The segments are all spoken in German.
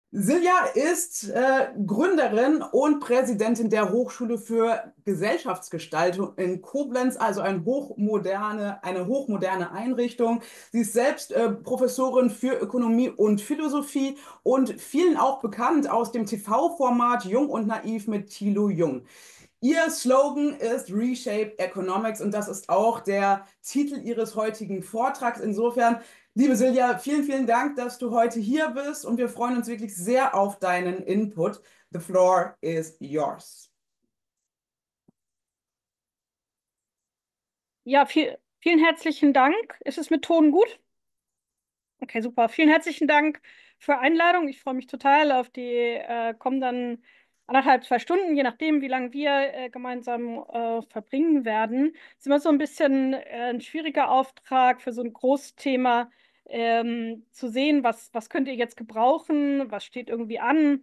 Silja ist Gründerin und Präsidentin der Hochschule für Gesellschaftsgestaltung in Koblenz, also eine hochmoderne Einrichtung. Sie ist selbst Professorin für Ökonomie und Philosophie und vielen auch bekannt aus dem TV-Format Jung und Naiv mit Thilo Jung. Ihr Slogan ist Reshape Economics und das ist auch der Titel Ihres heutigen Vortrags. Insofern, liebe Silja, vielen, vielen Dank, dass du heute hier bist und wir freuen uns wirklich sehr auf deinen Input. The floor is yours. Ja, vielen herzlichen Dank. Ist es mit Ton gut? Okay, super. Vielen herzlichen Dank für Einladung. Ich freue mich total auf die kommenden 1,5, 2 Stunden, je nachdem, wie lange wir gemeinsam verbringen werden. Es ist immer so ein bisschen ein schwieriger Auftrag für so ein Großthema, zu sehen, was könnt ihr jetzt gebrauchen, was steht irgendwie an,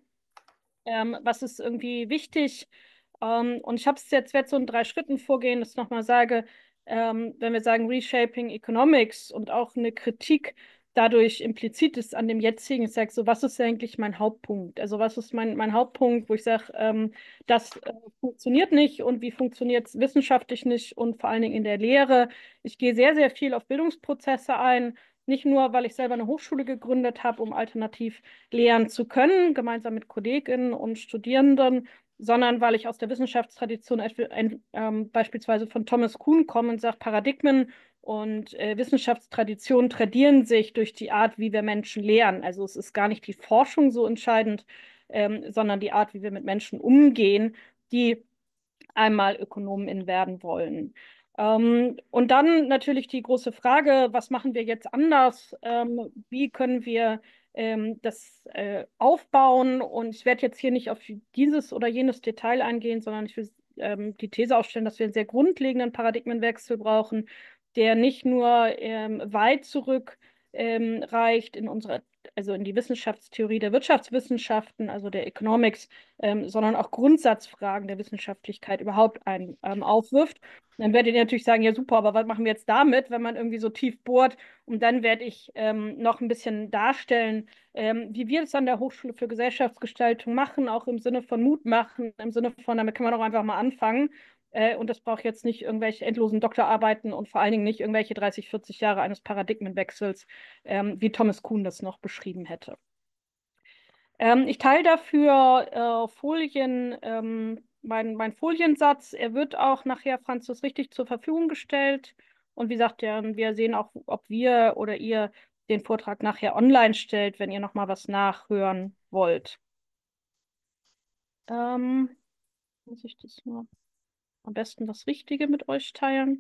was ist irgendwie wichtig. Und ich habe es jetzt, werde so in 3 Schritten vorgehen, dass ich nochmal sage, wenn wir sagen Reshaping Economics und auch eine Kritik dadurch implizit ist an dem jetzigen, ich sage so, was ist eigentlich mein Hauptpunkt? Also was ist mein Hauptpunkt, wo ich sage, das funktioniert nicht und wie funktioniert es wissenschaftlich nicht und vor allen Dingen in der Lehre. Ich gehe sehr, sehr viel auf Bildungsprozesse ein, nicht nur, weil ich selber eine Hochschule gegründet habe, um alternativ lehren zu können, gemeinsam mit Kolleginnen und Studierenden, sondern weil ich aus der Wissenschaftstradition beispielsweise von Thomas Kuhn komme und sage, Paradigmen und Wissenschaftstraditionen tradieren sich durch die Art, wie wir Menschen lehren. Also es ist gar nicht die Forschung so entscheidend, sondern die Art, wie wir mit Menschen umgehen, die einmal Ökonomin werden wollen. Und dann natürlich die große Frage, was machen wir jetzt anders? Wie können wir das aufbauen? Und ich werde jetzt hier nicht auf dieses oder jenes Detail eingehen, sondern ich will die These aufstellen, dass wir einen sehr grundlegenden Paradigmenwechsel brauchen, der nicht nur weit zurück reicht in unserer, also in die Wissenschaftstheorie der Wirtschaftswissenschaften, also der Economics, sondern auch Grundsatzfragen der Wissenschaftlichkeit überhaupt aufwirft. Dann werdet ihr natürlich sagen, ja super, aber was machen wir jetzt damit, wenn man irgendwie so tief bohrt? Und dann werde ich noch ein bisschen darstellen, wie wir es an der Hochschule für Gesellschaftsgestaltung machen, auch im Sinne von Mut machen, im Sinne von, damit können wir doch einfach mal anfangen. Und das braucht jetzt nicht irgendwelche endlosen Doktorarbeiten und vor allen Dingen nicht irgendwelche 30, 40 Jahre eines Paradigmenwechsels, wie Thomas Kuhn das noch beschrieben hätte. Ich teile dafür Folien, mein Foliensatz. Er wird auch nachher, Franzos, richtig zur Verfügung gestellt. Und wie gesagt, ja, wir sehen auch, ob wir oder ihr den Vortrag nachher online stellt, wenn ihr noch mal was nachhören wollt. Ähm, Muss ich das nur am besten das Richtige mit euch teilen?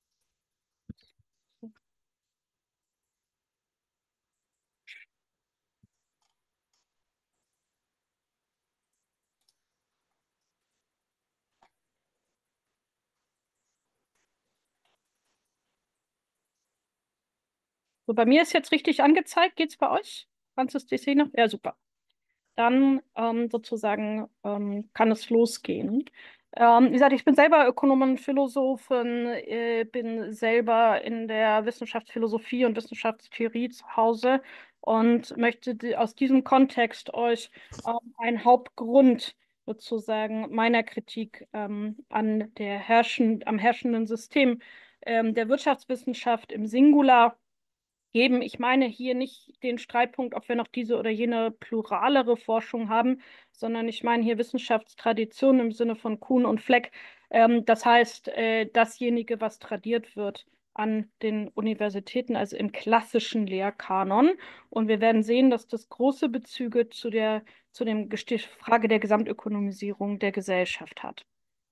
So, bei mir ist jetzt richtig angezeigt. Geht's bei euch? Franzis, die Szene? Ja, super. Dann sozusagen kann es losgehen. Wie gesagt, ich bin selber Ökonomin, Philosophin, bin selber in der Wissenschaftsphilosophie und Wissenschaftstheorie zu Hause und möchte aus diesem Kontext euch einen Hauptgrund sozusagen meiner Kritik am herrschenden System der Wirtschaftswissenschaft im Singular geben. Ich meine hier nicht den Streitpunkt, ob wir noch diese oder jene pluralere Forschung haben, sondern ich meine hier Wissenschaftstradition im Sinne von Kuhn und Fleck. Das heißt, dasjenige, was tradiert wird an den Universitäten, also im klassischen Lehrkanon. Und wir werden sehen, dass das große Bezüge zu dem Frage der Gesamtökonomisierung der Gesellschaft hat.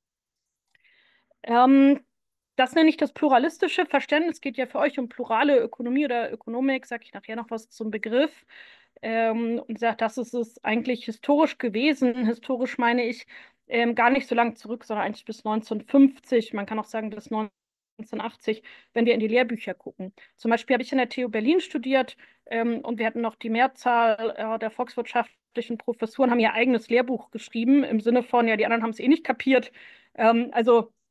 Ähm, Das nenne ich das pluralistische Verständnis. Es geht ja für euch um plurale Ökonomie oder Ökonomik, sage ich nachher noch was zum Begriff. Und sagt, das ist es eigentlich historisch gewesen. Historisch meine ich gar nicht so lang zurück, sondern eigentlich bis 1950. Man kann auch sagen bis 1980, wenn wir in die Lehrbücher gucken. Zum Beispiel habe ich an der TU Berlin studiert und wir hatten noch die Mehrzahl der volkswirtschaftlichen Professuren, haben ihr eigenes Lehrbuch geschrieben, im Sinne von, ja, die anderen haben es eh nicht kapiert. Also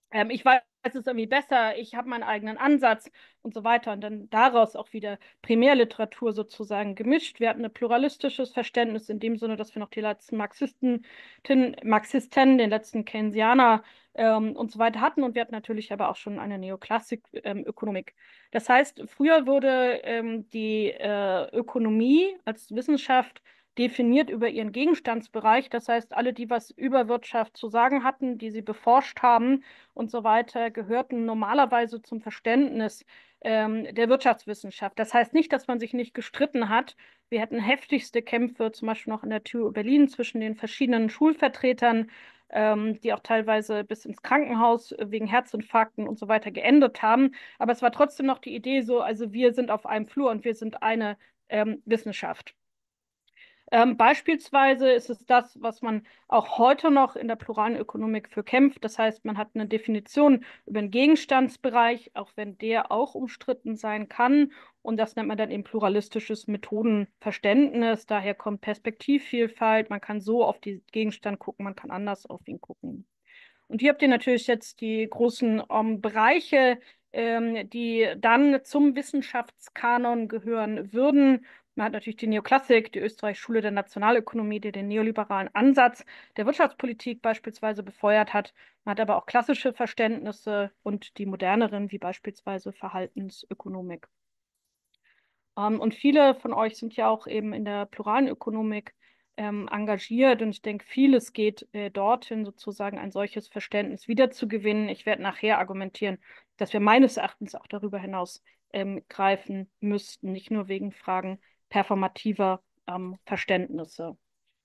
Ich weiß es irgendwie besser, ich habe meinen eigenen Ansatz und so weiter. Und dann daraus auch wieder Primärliteratur sozusagen gemischt. Wir hatten ein pluralistisches Verständnis in dem Sinne, dass wir noch die letzten Marxisten, den letzten Keynesianer und so weiter hatten. Und wir hatten natürlich aber auch schon eine Neoklassik-Ökonomik. Das heißt, früher wurde die Ökonomie als Wissenschaft definiert über ihren Gegenstandsbereich. Das heißt, alle, die was über Wirtschaft zu sagen hatten, die sie beforscht haben, und so weiter gehörten normalerweise zum Verständnis der Wirtschaftswissenschaft. Das heißt nicht, dass man sich nicht gestritten hat. Wir hatten heftigste Kämpfe, zum Beispiel noch in der TU Berlin zwischen den verschiedenen Schulvertretern, die auch teilweise bis ins Krankenhaus wegen Herzinfarkten und so weiter geendet haben. Aber es war trotzdem noch die Idee so, also wir sind auf einem Flur und wir sind eine Wissenschaft. Beispielsweise ist es das, was man auch heute noch in der pluralen Ökonomik für kämpft. Das heißt, man hat eine Definition über den Gegenstandsbereich, auch wenn der auch umstritten sein kann. Und das nennt man dann eben pluralistisches Methodenverständnis. Daher kommt Perspektivvielfalt. Man kann so auf den Gegenstand gucken, man kann anders auf ihn gucken. Und hier habt ihr natürlich jetzt die großen Bereiche, die dann zum Wissenschaftskanon gehören würden. Man hat natürlich die Neoklassik, die Österreichische Schule der Nationalökonomie, die den neoliberalen Ansatz der Wirtschaftspolitik beispielsweise befeuert hat. Man hat aber auch klassische Verständnisse und die moderneren, wie beispielsweise Verhaltensökonomik. Und viele von euch sind ja auch eben in der pluralen Ökonomik engagiert und ich denke, vieles geht dorthin, sozusagen ein solches Verständnis wiederzugewinnen. Ich werde nachher argumentieren, dass wir meines Erachtens auch darüber hinaus greifen müssten, nicht nur wegen Fragen performativer Verständnisse.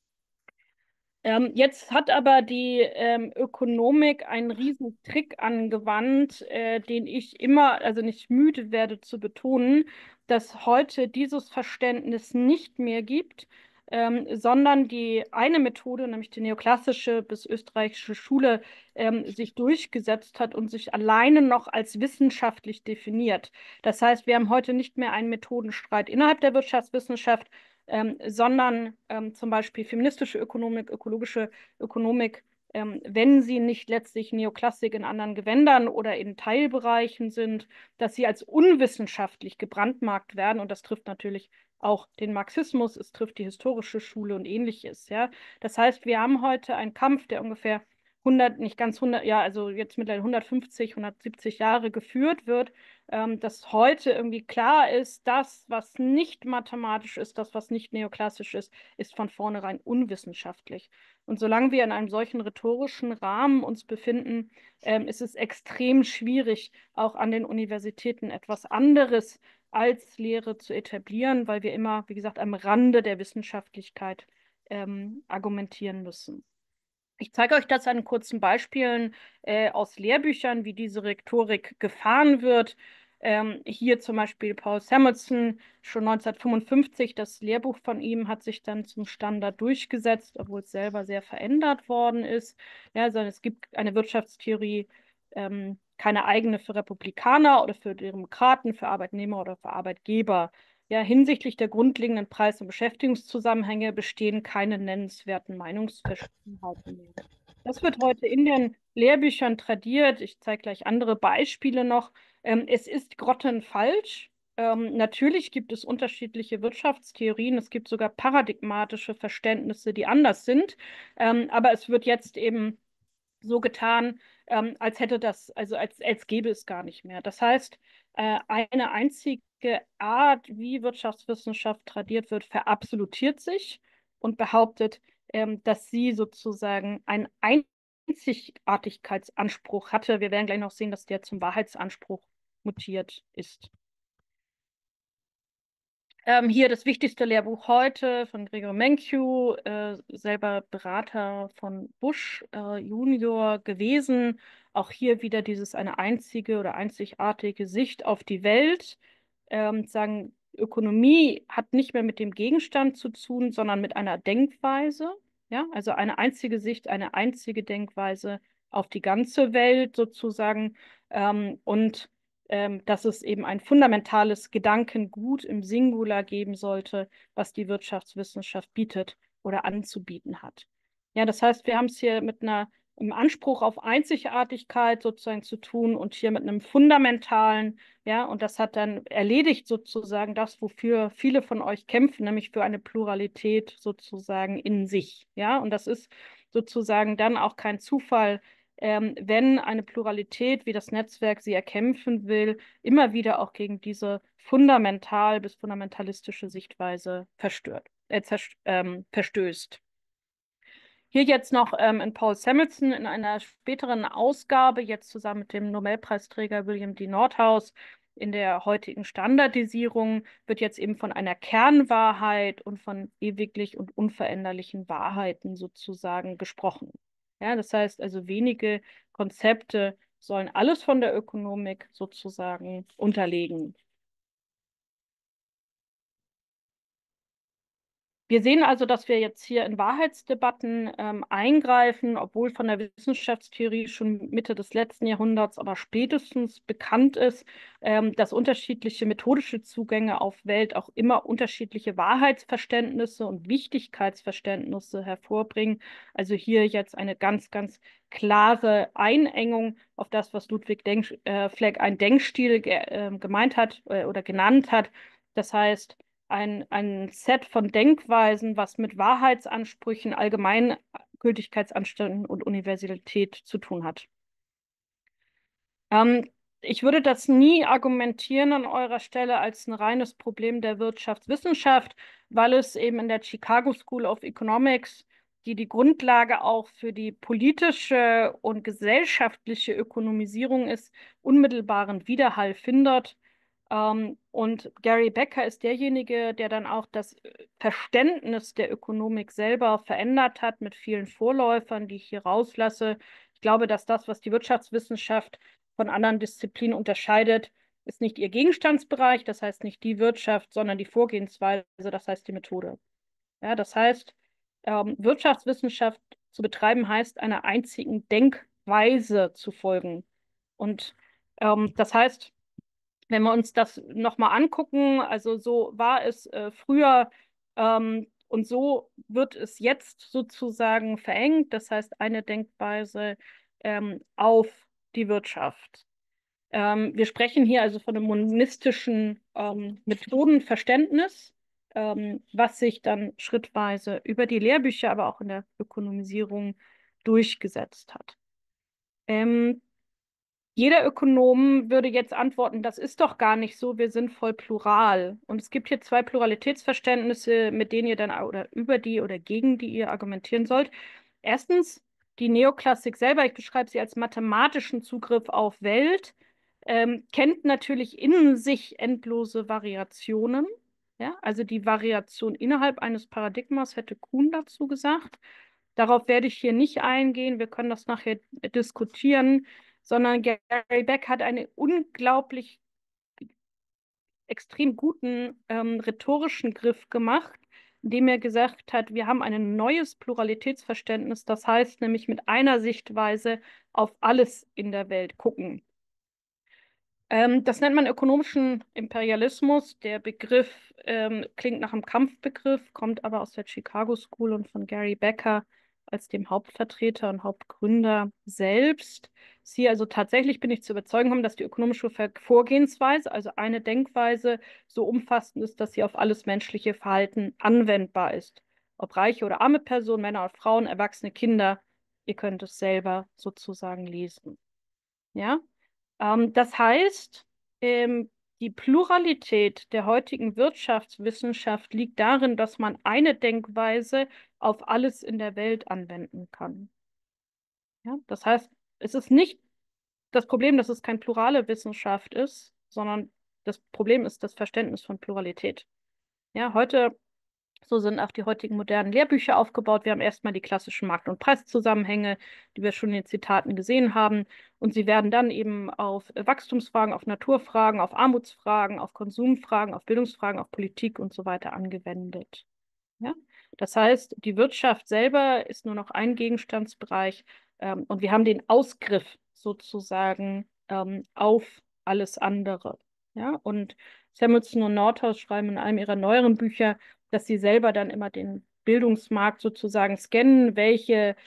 Jetzt hat aber die Ökonomik einen riesen Trick angewandt, den ich immer, also nicht müde werde zu betonen, dass heute dieses Verständnis nicht mehr gibt, sondern die eine Methode, nämlich die neoklassische bis österreichische Schule, sich durchgesetzt hat und sich alleine noch als wissenschaftlich definiert. Das heißt, wir haben heute nicht mehr einen Methodenstreit innerhalb der Wirtschaftswissenschaft, sondern zum Beispiel feministische Ökonomik, ökologische Ökonomik, wenn sie nicht letztlich Neoklassik in anderen Gewändern oder in Teilbereichen sind, dass sie als unwissenschaftlich gebrandmarkt werden. Und das trifft natürlich auch den Marxismus, es trifft die historische Schule und ähnliches. Ja? Das heißt, wir haben heute einen Kampf, der ungefähr 100, nicht ganz 100, ja, also jetzt mittlerweile 150, 170 Jahre geführt wird, dass heute irgendwie klar ist, das, was nicht mathematisch ist, das, was nicht neoklassisch ist, ist von vornherein unwissenschaftlich. Und solange wir in einem solchen rhetorischen Rahmen uns befinden, ist es extrem schwierig, auch an den Universitäten etwas anderes als Lehre zu etablieren, weil wir immer, wie gesagt, am Rande der Wissenschaftlichkeit argumentieren müssen. Ich zeige euch das an kurzen Beispielen aus Lehrbüchern, wie diese Rhetorik gefahren wird. Hier zum Beispiel Paul Samuelson, schon 1955, das Lehrbuch von ihm hat sich dann zum Standard durchgesetzt, obwohl es selber sehr verändert worden ist. Ja, sondern es gibt eine Wirtschaftstheorie, keine eigene für Republikaner oder für Demokraten, für Arbeitnehmer oder für Arbeitgeber. Ja, hinsichtlich der grundlegenden Preis- und Beschäftigungszusammenhänge bestehen keine nennenswerten Meinungsverschiedenheiten mehr. Das wird heute in den Lehrbüchern tradiert. Ich zeige gleich andere Beispiele noch. Es ist grottenfalsch. Natürlich gibt es unterschiedliche Wirtschaftstheorien. Es gibt sogar paradigmatische Verständnisse, die anders sind. Aber es wird jetzt eben so getan, als hätte das, also als gäbe es gar nicht mehr. Das heißt, eine einzige Art, wie Wirtschaftswissenschaft tradiert wird, verabsolutiert sich und behauptet, dass sie sozusagen einen Einzigartigkeitsanspruch hatte. Wir werden gleich noch sehen, dass der zum Wahrheitsanspruch mutiert ist. Hier das wichtigste Lehrbuch heute von Gregor Mankiw, selber Berater von Bush Junior gewesen. Auch hier wieder dieses eine einzige oder einzigartige Sicht auf die Welt. Sagen, Ökonomie hat nicht mehr mit dem Gegenstand zu tun, sondern mit einer Denkweise. Ja, also eine einzige Sicht, eine einzige Denkweise auf die ganze Welt sozusagen. Und dass es eben ein fundamentales Gedankengut im Singular geben sollte, was die Wirtschaftswissenschaft bietet oder anzubieten hat. Ja, das heißt, wir haben es hier mit einer im Anspruch auf Einzigartigkeit sozusagen zu tun und hier mit einem fundamentalen, ja, und das hat dann erledigt sozusagen das, wofür viele von euch kämpfen, nämlich für eine Pluralität sozusagen in sich, ja, und das ist sozusagen dann auch kein Zufall, wenn eine Pluralität, wie das Netzwerk sie erkämpfen will, immer wieder auch gegen diese fundamental bis fundamentalistische Sichtweise verstößt. Hier jetzt noch in Paul Samuelson in einer späteren Ausgabe, jetzt zusammen mit dem Nobelpreisträger William D. Nordhaus, in der heutigen Standardisierung wird jetzt eben von einer Kernwahrheit und von ewiglich und unveränderlichen Wahrheiten sozusagen gesprochen. Ja, das heißt also, wenige Konzepte sollen alles von der Ökonomik sozusagen unterlegen. Wir sehen also, dass wir jetzt hier in Wahrheitsdebatten eingreifen, obwohl von der Wissenschaftstheorie schon Mitte des letzten Jahrhunderts, aber spätestens bekannt ist, dass unterschiedliche methodische Zugänge auf Welt auch immer unterschiedliche Wahrheitsverständnisse und Wichtigkeitsverständnisse hervorbringen. Also hier jetzt eine ganz, ganz klare Einengung auf das, was Ludwig Fleck ein Denkstil gemeint hat oder genannt hat. Das heißt, ein Set von Denkweisen, was mit Wahrheitsansprüchen, Allgemeingültigkeitsansprüchen und Universalität zu tun hat. Ich würde das nie argumentieren an eurer Stelle als ein reines Problem der Wirtschaftswissenschaft, weil es eben in der Chicago School of Economics, die die Grundlage auch für die politische und gesellschaftliche Ökonomisierung ist, unmittelbaren Widerhall findet. Und Gary Becker ist derjenige, der dann auch das Verständnis der Ökonomik selber verändert hat mit vielen Vorläufern, die ich hier rauslasse. Ich glaube, dass das, was die Wirtschaftswissenschaft von anderen Disziplinen unterscheidet, ist nicht ihr Gegenstandsbereich, das heißt nicht die Wirtschaft, sondern die Vorgehensweise, das heißt die Methode. Ja, das heißt, Wirtschaftswissenschaft zu betreiben heißt, einer einzigen Denkweise zu folgen. Und das heißt, wenn wir uns das nochmal angucken, also so war es früher und so wird es jetzt sozusagen verengt. Das heißt, eine Denkweise auf die Wirtschaft. Wir sprechen hier also von einem monistischen Methodenverständnis, was sich dann schrittweise über die Lehrbücher, aber auch in der Ökonomisierung durchgesetzt hat. Jeder Ökonom würde jetzt antworten, das ist doch gar nicht so, wir sind voll plural. Und es gibt hier zwei Pluralitätsverständnisse, mit denen ihr dann oder über die oder gegen die ihr argumentieren sollt. Erstens, die Neoklassik selber, ich beschreibe sie als mathematischen Zugriff auf Welt, kennt natürlich in sich endlose Variationen. Ja? Also die Variation innerhalb eines Paradigmas, hätte Kuhn dazu gesagt. Darauf werde ich hier nicht eingehen, wir können das nachher diskutieren, sondern Gary Beck hat einen unglaublich extrem guten rhetorischen Griff gemacht, indem er gesagt hat, wir haben ein neues Pluralitätsverständnis, das heißt nämlich mit einer Sichtweise auf alles in der Welt gucken. Das nennt man ökonomischen Imperialismus. Der Begriff klingt nach einem Kampfbegriff, kommt aber aus der Chicago School und von Gary Becker als dem Hauptvertreter und Hauptgründer selbst. Sie also tatsächlich bin ich zu überzeugen haben, dass die ökonomische Vorgehensweise, also eine Denkweise, so umfassend ist, dass sie auf alles menschliche Verhalten anwendbar ist. Ob reiche oder arme Personen, Männer oder Frauen, erwachsene Kinder, ihr könnt es selber sozusagen lesen. Ja? Das heißt, die Pluralität der heutigen Wirtschaftswissenschaft liegt darin, dass man eine Denkweise auf alles in der Welt anwenden kann. Ja? Das heißt, es ist nicht das Problem, dass es keine plurale Wissenschaft ist, sondern das Problem ist das Verständnis von Pluralität. Ja, heute so sind auch die heutigen modernen Lehrbücher aufgebaut. Wir haben erstmal die klassischen Markt- und Preiszusammenhänge, die wir schon in den Zitaten gesehen haben. Und sie werden dann eben auf Wachstumsfragen, auf Naturfragen, auf Armutsfragen, auf Konsumfragen, auf Bildungsfragen, auf Politik und so weiter angewendet. Ja? Das heißt, die Wirtschaft selber ist nur noch ein Gegenstandsbereich und wir haben den Ausgriff sozusagen auf alles andere. Ja? Und Samuelson und Nordhaus schreiben in einem ihrer neueren Bücher, dass sie selber dann immer den Bildungsmarkt sozusagen scannen, welche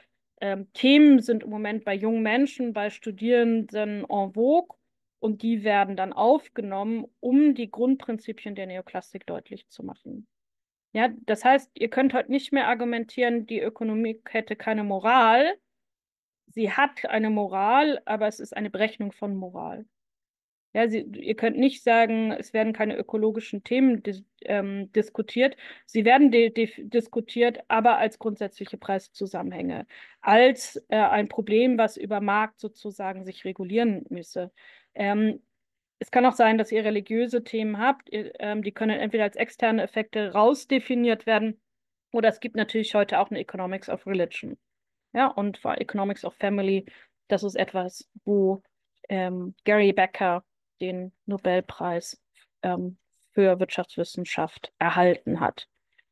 Themen sind im Moment bei jungen Menschen, bei Studierenden en vogue und die werden dann aufgenommen, um die Grundprinzipien der Neoklassik deutlich zu machen. Ja, das heißt, ihr könnt heute nicht mehr argumentieren, die Ökonomie hätte keine Moral. Sie hat eine Moral, aber es ist eine Berechnung von Moral. Ja, ihr könnt nicht sagen, es werden keine ökologischen Themen diskutiert. Sie werden diskutiert, aber als grundsätzliche Preiszusammenhänge, als ein Problem, was über Markt sozusagen sich regulieren müsse. Ähm, Es kann auch sein, dass ihr religiöse Themen habt, die können entweder als externe Effekte rausdefiniert werden, oder es gibt natürlich heute auch eine Economics of Religion. Ja, und für Economics of Family, das ist etwas, wo Gary Becker den Nobelpreis ähm, für Wirtschaftswissenschaft erhalten hat.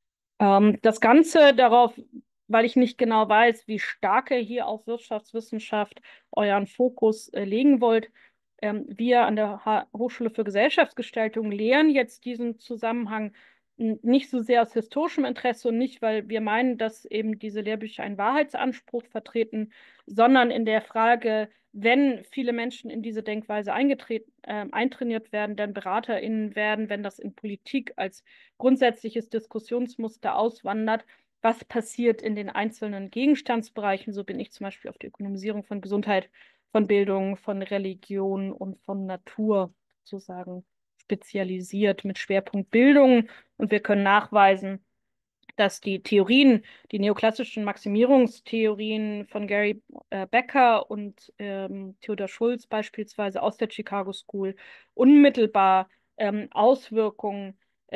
Das Ganze darauf, weil ich nicht genau weiß, wie stark ihr hier auf Wirtschaftswissenschaft euren Fokus legen wollt. Wir an der Hochschule für Gesellschaftsgestaltung lehren jetzt diesen Zusammenhang nicht so sehr aus historischem Interesse und nicht, weil wir meinen, dass eben diese Lehrbücher einen Wahrheitsanspruch vertreten, sondern in der Frage, wenn viele Menschen in diese Denkweise eintrainiert werden, dann BeraterInnen werden, wenn das in Politik als grundsätzliches Diskussionsmuster auswandert, was passiert in den einzelnen Gegenstandsbereichen. So bin ich zum Beispiel auf die Ökonomisierung von Gesundheit, von Bildung, von Religion und von Natur sozusagen spezialisiert mit Schwerpunkt Bildung. Und wir können nachweisen, dass die Theorien, die neoklassischen Maximierungstheorien von Gary Becker und Theodor Schulz beispielsweise aus der Chicago School unmittelbar Auswirkungen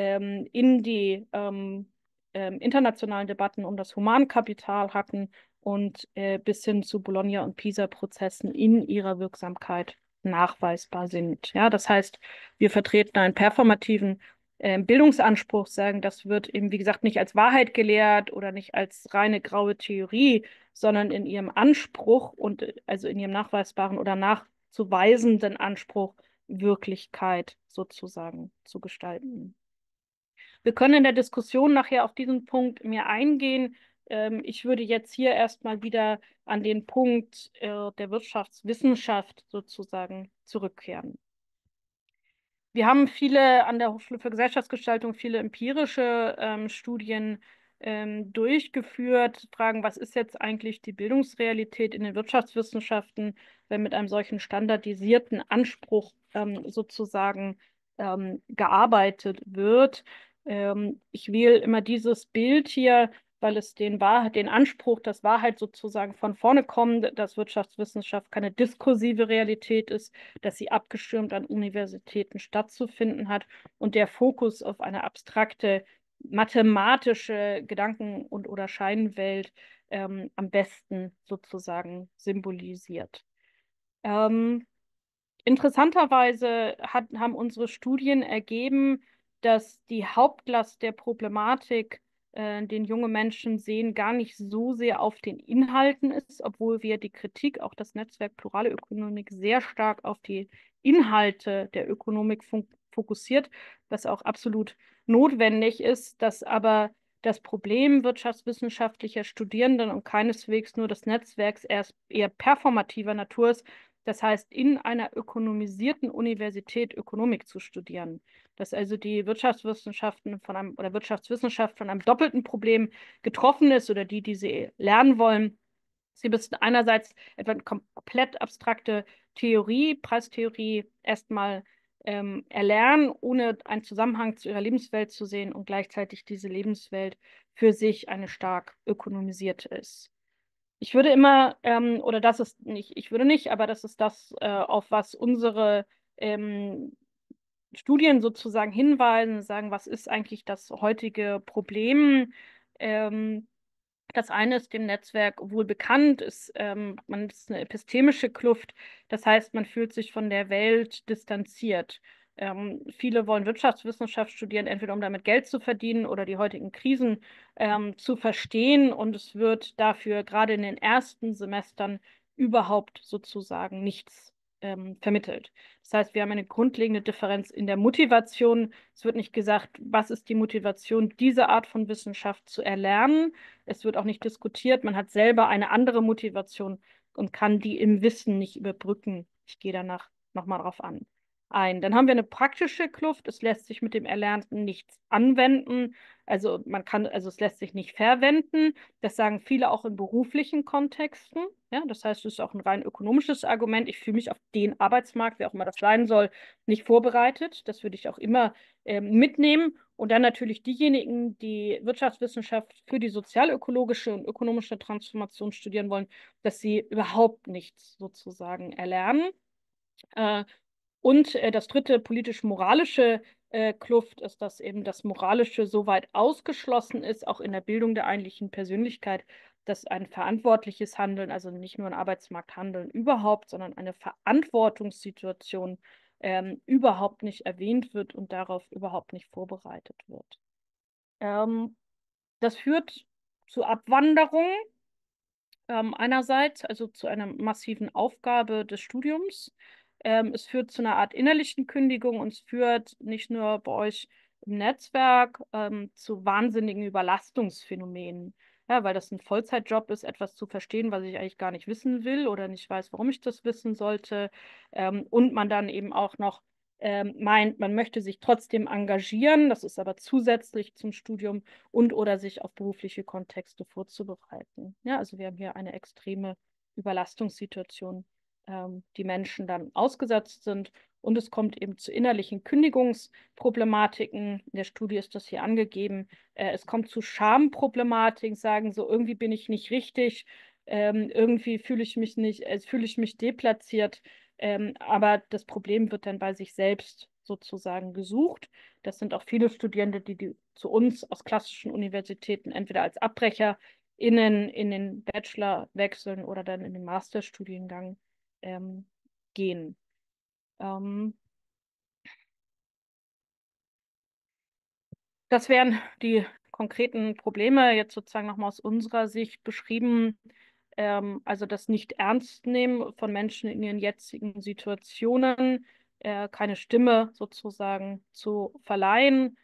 in die internationalen Debatten um das Humankapital hatten und bis hin zu Bologna- und Pisa-Prozessen in ihrer Wirksamkeit nachweisbar sind. Ja, das heißt, wir vertreten einen performativen Bildungsanspruch, sagen, das wird eben, wie gesagt, nicht als Wahrheit gelehrt oder nicht als reine graue Theorie, sondern in ihrem Anspruch und also in ihrem nachweisbaren oder nachzuweisenden Anspruch, Wirklichkeit sozusagen zu gestalten. Wir können in der Diskussion nachher auf diesen Punkt mehr eingehen. Ich würde jetzt hier erstmal wieder an den Punkt der Wirtschaftswissenschaft sozusagen zurückkehren. Wir haben viele an der Hochschule für Gesellschaftsgestaltung, viele empirische Studien durchgeführt, fragen, was ist jetzt eigentlich die Bildungsrealität in den Wirtschaftswissenschaften, wenn mit einem solchen standardisierten Anspruch sozusagen gearbeitet wird. Ich wähle immer dieses Bild hier, weil es den Anspruch, dass Wahrheit sozusagen von vorne kommt, dass Wirtschaftswissenschaft keine diskursive Realität ist, dass sie abgeschirmt an Universitäten stattzufinden hat und der Fokus auf eine abstrakte mathematische Gedanken- und oder Scheinwelt am besten sozusagen symbolisiert. Ähm, Interessanterweise haben unsere Studien ergeben, dass die Hauptlast der Problematik, den junge Menschen sehen, gar nicht so sehr auf den Inhalten ist, obwohl wir die Kritik, auch das Netzwerk Plurale Ökonomik, sehr stark auf die Inhalte der Ökonomik fokussiert, was auch absolut notwendig ist, dass aber das Problem wirtschaftswissenschaftlicher Studierenden und keineswegs nur des Netzwerks erst eher performativer Natur ist, das heißt, in einer ökonomisierten Universität Ökonomik zu studieren. Dass also die Wirtschaftswissenschaften von einem oder Wirtschaftswissenschaft von einem doppelten Problem getroffen ist oder die sie lernen wollen. Sie müssen einerseits etwa eine komplett abstrakte Theorie, Preistheorie erstmal erlernen, ohne einen Zusammenhang zu ihrer Lebenswelt zu sehen und gleichzeitig diese Lebenswelt für sich eine stark ökonomisierte ist. Ich würde immer, oder das ist nicht, ich würde nicht, aber das ist das, auf was unsere ähm, Studien sozusagen hinweisen, sagen, was ist eigentlich das heutige Problem? Ähm, Das eine ist dem Netzwerk wohl bekannt, man ist eine epistemische Kluft, das heißt, man fühlt sich von der Welt distanziert. Viele wollen Wirtschaftswissenschaft studieren, entweder um damit Geld zu verdienen oder die heutigen Krisen zu verstehen. Und es wird dafür gerade in den ersten Semestern überhaupt sozusagen nichts vermittelt. Das heißt, wir haben eine grundlegende Differenz in der Motivation. Es wird nicht gesagt, was ist die Motivation, diese Art von Wissenschaft zu erlernen. Es wird auch nicht diskutiert. Man hat selber eine andere Motivation und kann die im Wissen nicht überbrücken. Ich gehe danach nochmal drauf ein. Dann haben wir eine praktische Kluft. Es lässt sich mit dem Erlernten nichts anwenden. Also es lässt sich nicht verwenden. Das sagen viele auch in beruflichen Kontexten. Ja, das heißt, es ist auch ein rein ökonomisches Argument. Ich fühle mich auf den Arbeitsmarkt, wer auch immer das sein soll, nicht vorbereitet. Das würde ich auch immer mitnehmen. Und dann natürlich diejenigen, die Wirtschaftswissenschaft für die sozialökologische und ökonomische Transformation studieren wollen, dass sie überhaupt nichts sozusagen erlernen. Äh, und das dritte politisch-moralische Kluft ist, dass eben das Moralische so weit ausgeschlossen ist, auch in der Bildung der eigentlichen Persönlichkeit, dass ein verantwortliches Handeln, also nicht nur ein Arbeitsmarkthandeln überhaupt, sondern eine Verantwortungssituation überhaupt nicht erwähnt wird und darauf überhaupt nicht vorbereitet wird. Das führt zu Abwanderung einerseits, also zu einer massiven Aufgabe des Studiums. Es führt zu einer Art innerlichen Kündigung und es führt nicht nur bei euch im Netzwerk zu wahnsinnigen Überlastungsphänomenen. Ja, weil das ein Vollzeitjob ist, etwas zu verstehen, was ich eigentlich gar nicht wissen will oder nicht weiß, warum ich das wissen sollte. Und man dann eben auch noch meint, man möchte sich trotzdem engagieren, das ist aber zusätzlich zum Studium und oder sich auf berufliche Kontexte vorzubereiten. Ja, also wir haben hier eine extreme Überlastungssituation, die Menschen dann ausgesetzt sind. Und es kommt eben zu innerlichen Kündigungsproblematiken. In der Studie ist das hier angegeben. Es kommt zu Schamproblematiken, sagen so, irgendwie bin ich nicht richtig, irgendwie fühle ich mich nicht, fühle ich mich deplatziert. Aber das Problem wird dann bei sich selbst sozusagen gesucht. Das sind auch viele Studierende, die zu uns aus klassischen Universitäten entweder als AbbrecherInnen in den Bachelor wechseln oder dann in den Masterstudiengang gehen. Ähm, Das wären die konkreten Probleme, jetzt sozusagen nochmal aus unserer Sicht beschrieben. Also das Nicht-Ernst-Nehmen von Menschen in ihren jetzigen Situationen, keine Stimme sozusagen zu verleihen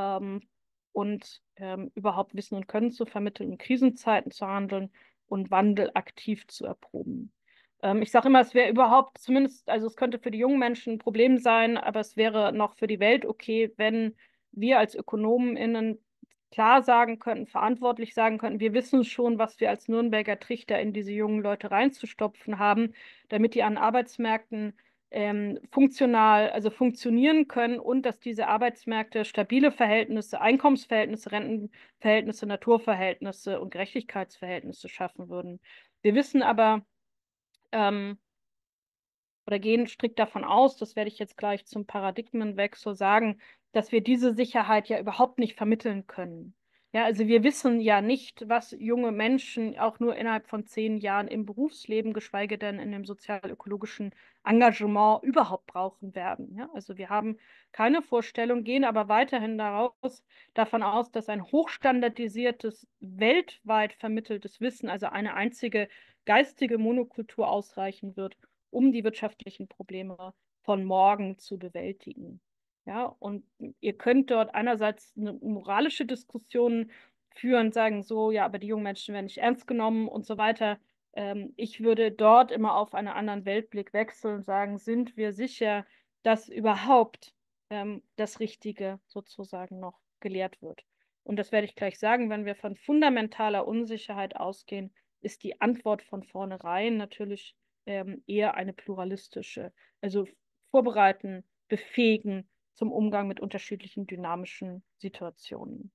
und überhaupt Wissen und Können zu vermitteln, in Krisenzeiten zu handeln und Wandel aktiv zu erproben. Ich sage immer, es wäre überhaupt zumindest, also es könnte für die jungen Menschen ein Problem sein, aber es wäre noch für die Welt okay, wenn wir als ÖkonomInnen klar sagen könnten, verantwortlich sagen könnten, wir wissen schon, was wir als Nürnberger Trichter in diese jungen Leute reinzustopfen haben, damit die an Arbeitsmärkten funktional, also funktionieren können und dass diese Arbeitsmärkte stabile Verhältnisse, Einkommensverhältnisse, Rentenverhältnisse, Naturverhältnisse und Gerechtigkeitsverhältnisse schaffen würden. Wir wissen aber, ähm, oder gehen strikt davon aus, das werde ich jetzt gleich zum Paradigmenwechsel sagen, dass wir diese Sicherheit ja überhaupt nicht vermitteln können. Ja, also wir wissen ja nicht, was junge Menschen auch nur innerhalb von 10 Jahren im Berufsleben, geschweige denn in dem sozial-ökologischen Engagement überhaupt brauchen werden. Ja, also wir haben keine Vorstellung, gehen aber weiterhin davon aus, dass ein hochstandardisiertes, weltweit vermitteltes Wissen, also eine einzige geistige Monokultur ausreichen wird, um die wirtschaftlichen Probleme von morgen zu bewältigen. Ja, und ihr könnt dort einerseits eine moralische Diskussion führen, sagen so, ja, aber die jungen Menschen werden nicht ernst genommen und so weiter. Ich würde dort immer auf einen anderen Weltblick wechseln und sagen, sind wir sicher, dass überhaupt das Richtige sozusagen noch gelehrt wird? Und das werde ich gleich sagen, wenn wir von fundamentaler Unsicherheit ausgehen, ist die Antwort von vornherein natürlich eher eine pluralistische. Also vorbereiten, befähigen zum Umgang mit unterschiedlichen dynamischen Situationen.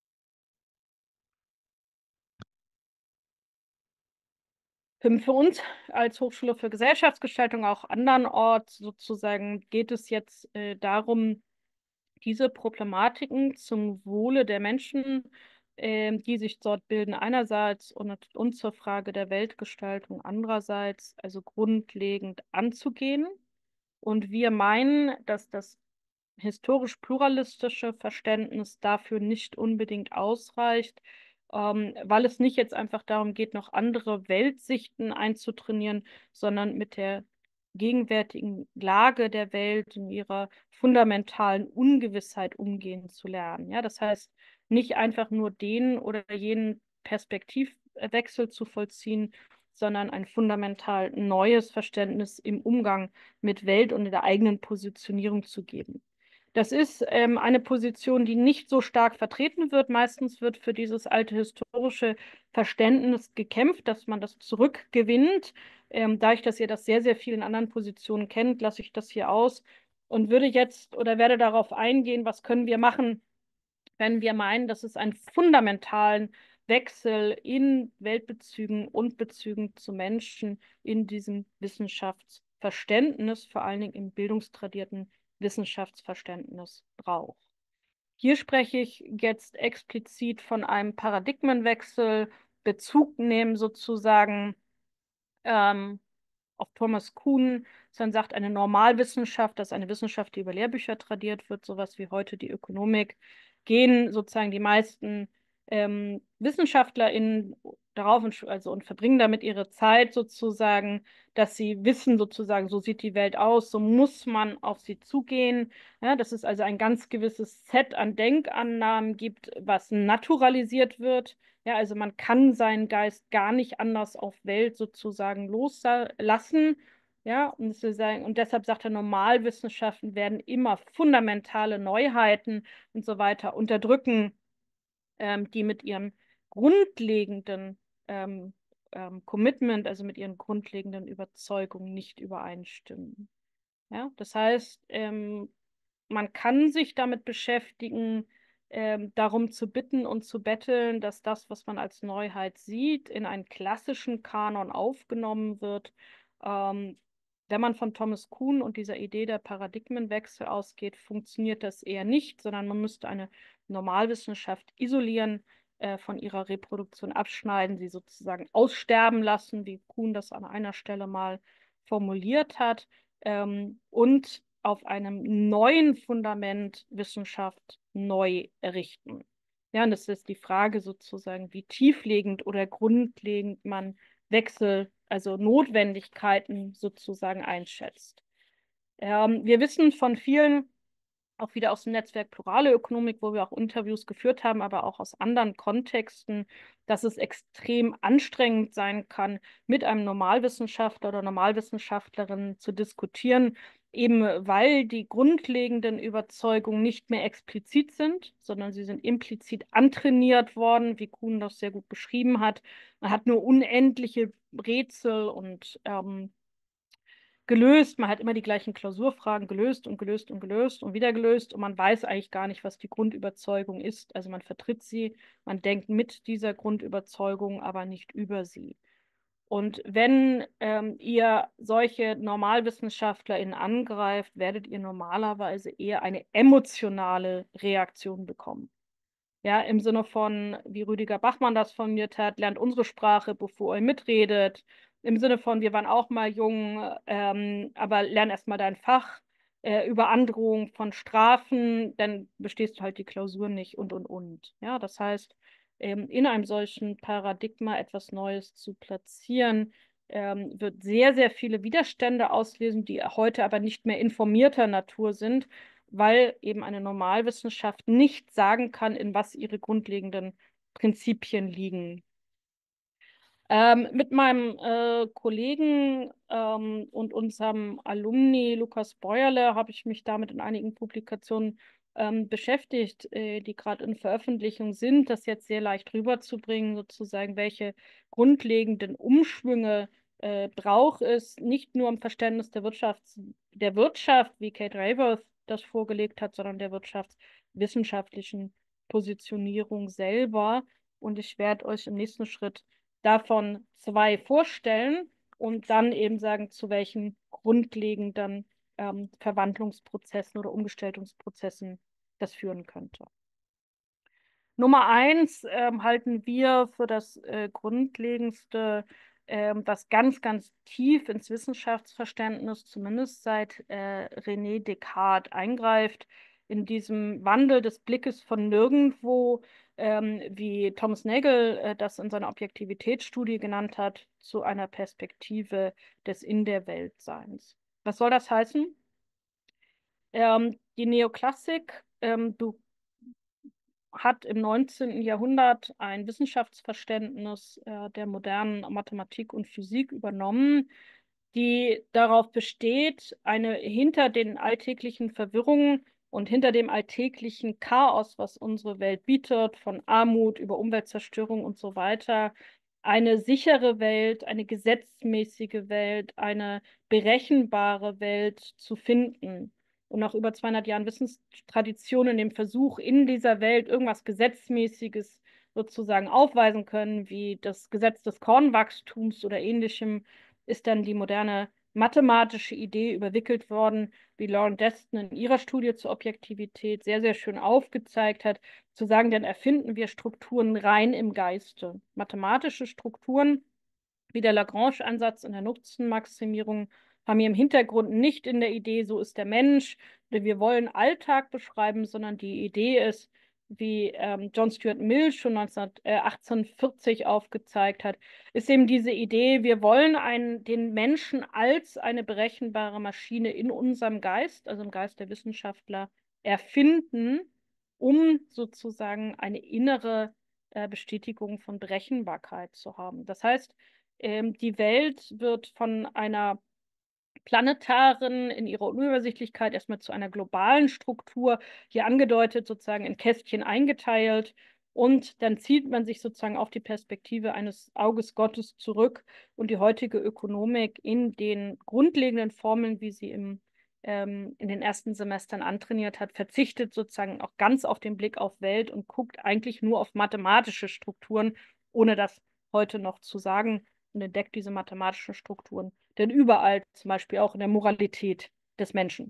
Für uns als Hochschule für Gesellschaftsgestaltung, auch andernorts sozusagen, geht es jetzt darum, diese Problematiken zum Wohle der Menschen, die sich dort bilden, einerseits und zur Frage der Weltgestaltung andererseits, also grundlegend anzugehen. Und wir meinen, dass das historisch-pluralistische Verständnis dafür nicht unbedingt ausreicht, weil es nicht jetzt einfach darum geht, noch andere Weltsichten einzutrainieren, sondern mit der gegenwärtigen Lage der Welt, in ihrer fundamentalen Ungewissheit umgehen zu lernen. Ja, das heißt, nicht einfach nur den oder jenen Perspektivwechsel zu vollziehen, sondern ein fundamental neues Verständnis im Umgang mit Welt und in der eigenen Positionierung zu geben. Das ist eine Position, die nicht so stark vertreten wird. Meistens wird für dieses alte historische Verständnis gekämpft, dass man das zurückgewinnt. Dadurch, dass ihr das sehr, sehr viel in anderen Positionen kennt, lasse ich das hier aus und würde jetzt oder werde darauf eingehen, was können wir machen, wenn wir meinen, dass es einen fundamentalen Wechsel in Weltbezügen und Bezügen zu Menschen in diesem Wissenschaftsverständnis, vor allen Dingen im bildungstradierten Wissenschaftsverständnis braucht. Hier spreche ich jetzt explizit von einem Paradigmenwechsel, Bezug nehmen sozusagen ähm, auf Thomas Kuhn, dann sagt, eine Normalwissenschaft, das ist eine Wissenschaft, die über Lehrbücher tradiert wird, sowas wie heute die Ökonomik, gehen sozusagen die meisten WissenschaftlerInnen darauf und verbringen damit ihre Zeit sozusagen, dass sie wissen sozusagen, so sieht die Welt aus, so muss man auf sie zugehen. Ja, dass es also ein ganz gewisses Set an Denkannahmen gibt, was naturalisiert wird. Ja, also man kann seinen Geist gar nicht anders auf Welt sozusagen loslassen. Ja, und deshalb sagt er, Normalwissenschaften werden immer fundamentale Neuheiten und so weiter unterdrücken, die mit ihrem grundlegenden Commitment, also mit ihren grundlegenden Überzeugungen nicht übereinstimmen. Ja, das heißt, man kann sich damit beschäftigen, darum zu bitten und zu betteln, dass das, was man als Neuheit sieht, in einen klassischen Kanon aufgenommen wird. Ähm, Wenn man von Thomas Kuhn und dieser Idee der Paradigmenwechsel ausgeht, funktioniert das eher nicht, sondern man müsste eine Normalwissenschaft isolieren, von ihrer Reproduktion abschneiden, sie sozusagen aussterben lassen, wie Kuhn das an einer Stelle mal formuliert hat, und auf einem neuen Fundament Wissenschaft neu errichten. Ja, und das ist die Frage sozusagen, wie tieflegend oder grundlegend man Wechsel, also Notwendigkeiten sozusagen einschätzt. Wir wissen von vielen, auch wieder aus dem Netzwerk Plurale Ökonomik, wo wir auch Interviews geführt haben, aber auch aus anderen Kontexten, dass es extrem anstrengend sein kann, mit einem Normalwissenschaftler oder Normalwissenschaftlerin zu diskutieren, eben weil die grundlegenden Überzeugungen nicht mehr explizit sind, sondern sie sind implizit antrainiert worden, wie Kuhn das sehr gut beschrieben hat. Man hat nur unendliche Rätsel und gelöst. Man hat immer die gleichen Klausurfragen gelöst und gelöst und gelöst und wieder gelöst und man weiß eigentlich gar nicht, was die Grundüberzeugung ist. Also man vertritt sie, man denkt mit dieser Grundüberzeugung, aber nicht über sie. Und wenn ihr solche NormalwissenschaftlerInnen angreift, werdet ihr normalerweise eher eine emotionale Reaktion bekommen. Ja, im Sinne von, wie Rüdiger Bachmann das formuliert hat, lernt unsere Sprache, bevor ihr mitredet. Im Sinne von, wir waren auch mal jung, aber lern erstmal dein Fach, über Androhung von Strafen, dann bestehst du halt die Klausur nicht und. Ja, das heißt, in einem solchen Paradigma etwas Neues zu platzieren, wird sehr, sehr viele Widerstände auslösen, die heute aber nicht mehr informierter Natur sind, weil eben eine Normalwissenschaft nicht sagen kann, in was ihre grundlegenden Prinzipien liegen. Mit meinem Kollegen und unserem Alumni Lukas Beuerle habe ich mich damit in einigen Publikationen beschäftigt, die gerade in Veröffentlichung sind, das jetzt sehr leicht rüberzubringen, sozusagen, welche grundlegenden Umschwünge braucht es, nicht nur im Verständnis der Wirtschaft, wie Kate Raworth das vorgelegt hat, sondern der wirtschaftswissenschaftlichen Positionierung selber. Und ich werde euch im nächsten Schritt davon zwei vorstellen und dann eben sagen, zu welchen grundlegenden Verwandlungsprozessen oder Umgestaltungsprozessen das führen könnte. Nummer eins halten wir für das Grundlegendste, was ganz, ganz tief ins Wissenschaftsverständnis, zumindest seit René Descartes, eingreift, in diesem Wandel des Blickes von nirgendwo, wie Thomas Nagel das in seiner Objektivitätsstudie genannt hat, zu einer Perspektive des In der Weltseins. Was soll das heißen? Die Neoklassik hat im 19. Jahrhundert ein Wissenschaftsverständnis der modernen Mathematik und Physik übernommen, die darauf besteht, hinter den alltäglichen Verwirrungen und hinter dem alltäglichen Chaos, was unsere Welt bietet, von Armut über Umweltzerstörung und so weiter, eine sichere Welt, eine gesetzmäßige Welt, eine berechenbare Welt zu finden. Und nach über 200 Jahren Wissenstradition in dem Versuch, in dieser Welt irgendwas Gesetzmäßiges sozusagen aufweisen können, wie das Gesetz des Kornwachstums oder ähnlichem, ist dann die moderne mathematische Idee überwickelt worden, wie Lauren Deston in ihrer Studie zur Objektivität sehr, sehr schön aufgezeigt hat, zu sagen, dann erfinden wir Strukturen rein im Geiste. Mathematische Strukturen, wie der Lagrange-Ansatz in der Nutzenmaximierung, haben wir im Hintergrund nicht in der Idee, so ist der Mensch, oder wir wollen Alltag beschreiben, sondern die Idee ist, wie John Stuart Mill schon 1840 aufgezeigt hat, ist eben diese Idee, wir wollen den Menschen als eine berechenbare Maschine in unserem Geist, also im Geist der Wissenschaftler, erfinden, um sozusagen eine innere Bestätigung von Berechenbarkeit zu haben. Das heißt, die Welt wird von einer planetaren in ihrer Unübersichtlichkeit erstmal zu einer globalen Struktur, hier angedeutet, sozusagen in Kästchen eingeteilt. Und dann zieht man sich sozusagen auf die Perspektive eines Auges Gottes zurück und die heutige Ökonomik in den grundlegenden Formeln, wie sie in den ersten Semestern antrainiert hat, verzichtet sozusagen auch ganz auf den Blick auf Welt und guckt eigentlich nur auf mathematische Strukturen, ohne das heute noch zu sagen, und entdeckt diese mathematischen Strukturen denn überall, zum Beispiel auch in der Moralität des Menschen.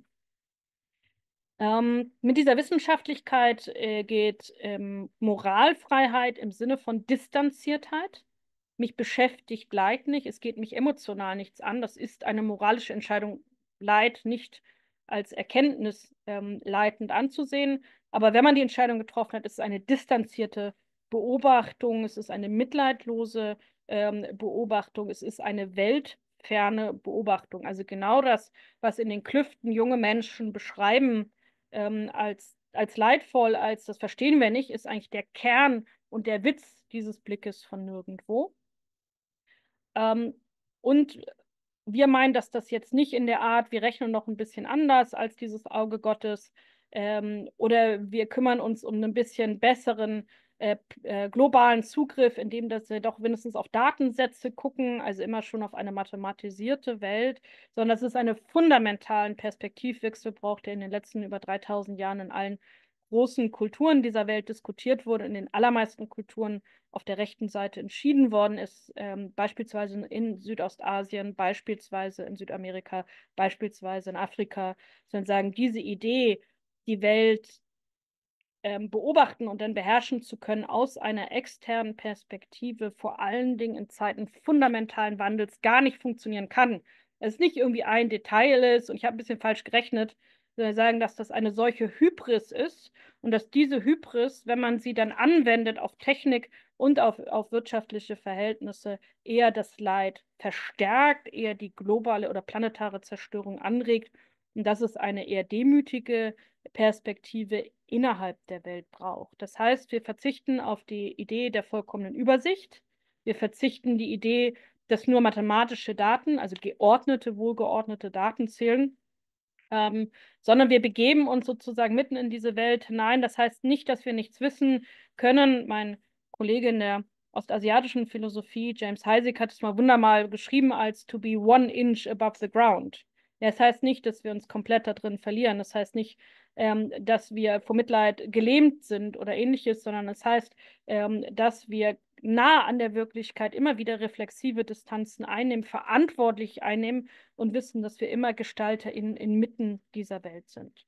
Mit dieser Wissenschaftlichkeit geht Moralfreiheit im Sinne von Distanziertheit. Mich beschäftigt Leid nicht, es geht mich emotional nichts an. Das ist eine moralische Entscheidung, Leid nicht als Erkenntnis leitend anzusehen. Aber wenn man die Entscheidung getroffen hat, ist es eine distanzierte Beobachtung, es ist eine mitleidlose Beobachtung, es ist eine weltferne Beobachtung. Also genau das, was in den Klüften junge Menschen beschreiben, als leidvoll, als das verstehen wir nicht, ist eigentlich der Kern und der Witz dieses Blickes von nirgendwo. Und wir meinen, dass das jetzt nicht in der Art, wir rechnen noch ein bisschen anders als dieses Auge Gottes, oder wir kümmern uns um einen bisschen besseren globalen Zugriff, indem dass wir doch mindestens auf Datensätze gucken, also immer schon auf eine mathematisierte Welt, sondern dass es einen fundamentalen Perspektivwechsel braucht, der in den letzten über 3000 Jahren in allen großen Kulturen dieser Welt diskutiert wurde, in den allermeisten Kulturen auf der rechten Seite entschieden worden ist, beispielsweise in Südostasien, beispielsweise in Südamerika, beispielsweise in Afrika, sondern sagen, diese Idee, die Welt beobachten und dann beherrschen zu können aus einer externen Perspektive, vor allen Dingen in Zeiten fundamentalen Wandels, gar nicht funktionieren kann. Es nicht irgendwie ein Detail ist, und ich habe ein bisschen falsch gerechnet, sondern sagen, dass das eine solche Hybris ist und dass diese Hybris, wenn man sie dann anwendet auf Technik und auf wirtschaftliche Verhältnisse, eher das Leid verstärkt, eher die globale oder planetare Zerstörung anregt. Und dass es eine eher demütige Perspektive innerhalb der Welt braucht. Das heißt, wir verzichten auf die Idee der vollkommenen Übersicht. Wir verzichten die Idee, dass nur mathematische Daten, also geordnete, wohlgeordnete Daten zählen, sondern wir begeben uns sozusagen mitten in diese Welt hinein. Das heißt nicht, dass wir nichts wissen können. Mein Kollege in der ostasiatischen Philosophie, James Heisig, hat es mal wunderbar geschrieben als to be 1 inch above the ground. Das heißt nicht, dass wir uns komplett da drin verlieren. Das heißt nicht, dass wir vor Mitleid gelähmt sind oder ähnliches, sondern es heißt, dass wir nah an der Wirklichkeit immer wieder reflexive Distanzen einnehmen, verantwortlich einnehmen und wissen, dass wir immer Gestalter inmitten dieser Welt sind.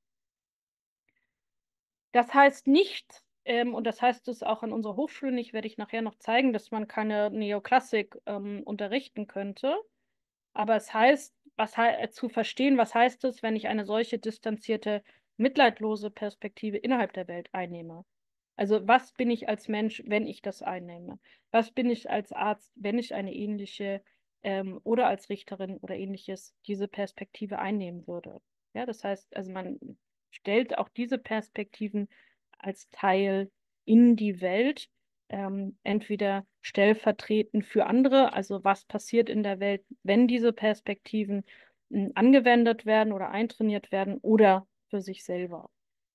Das heißt nicht, und das heißt es auch an unserer Hochschule nicht, werde ich nachher noch zeigen, dass man keine Neoklassik unterrichten könnte. Aber es heißt, zu verstehen, was heißt es, wenn ich eine solche distanzierte, mitleidlose Perspektive innerhalb der Welt einnehme. Also was bin ich als Mensch, wenn ich das einnehme? Was bin ich als Arzt, wenn ich eine ähnliche oder als Richterin oder ähnliches diese Perspektive einnehmen würde. Ja, das heißt, also man stellt auch diese Perspektiven als Teil in die Welt, entweder stellvertretend für andere, also was passiert in der Welt, wenn diese Perspektiven angewendet werden oder eintrainiert werden, oder für sich selber.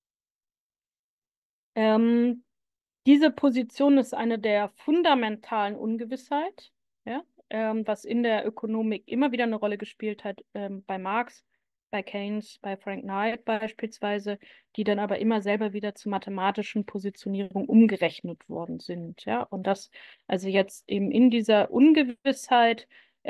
Ähm, Diese Position ist eine der fundamentalen Ungewissheit, ja, was in der Ökonomik immer wieder eine Rolle gespielt hat, bei Marx, bei Keynes, bei Frank Knight beispielsweise, die dann aber immer selber wieder zu mathematischen Positionierungen umgerechnet worden sind. Ja, und das also jetzt eben in dieser Ungewissheit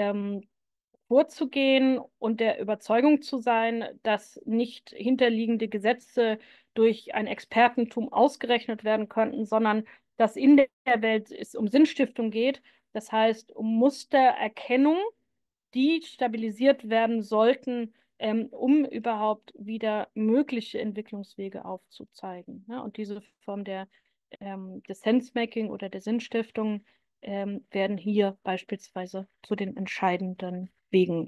vorzugehen und der Überzeugung zu sein, dass nicht hinterliegende Gesetze durch ein Expertentum ausgerechnet werden könnten, sondern dass in der Welt es um Sinnstiftung geht. Das heißt, um Mustererkennung, die stabilisiert werden sollten, um überhaupt wieder mögliche Entwicklungswege aufzuzeigen. Ja, und diese Form des Sensemaking oder der Sinnstiftung werden hier beispielsweise zu den entscheidenden Wegen.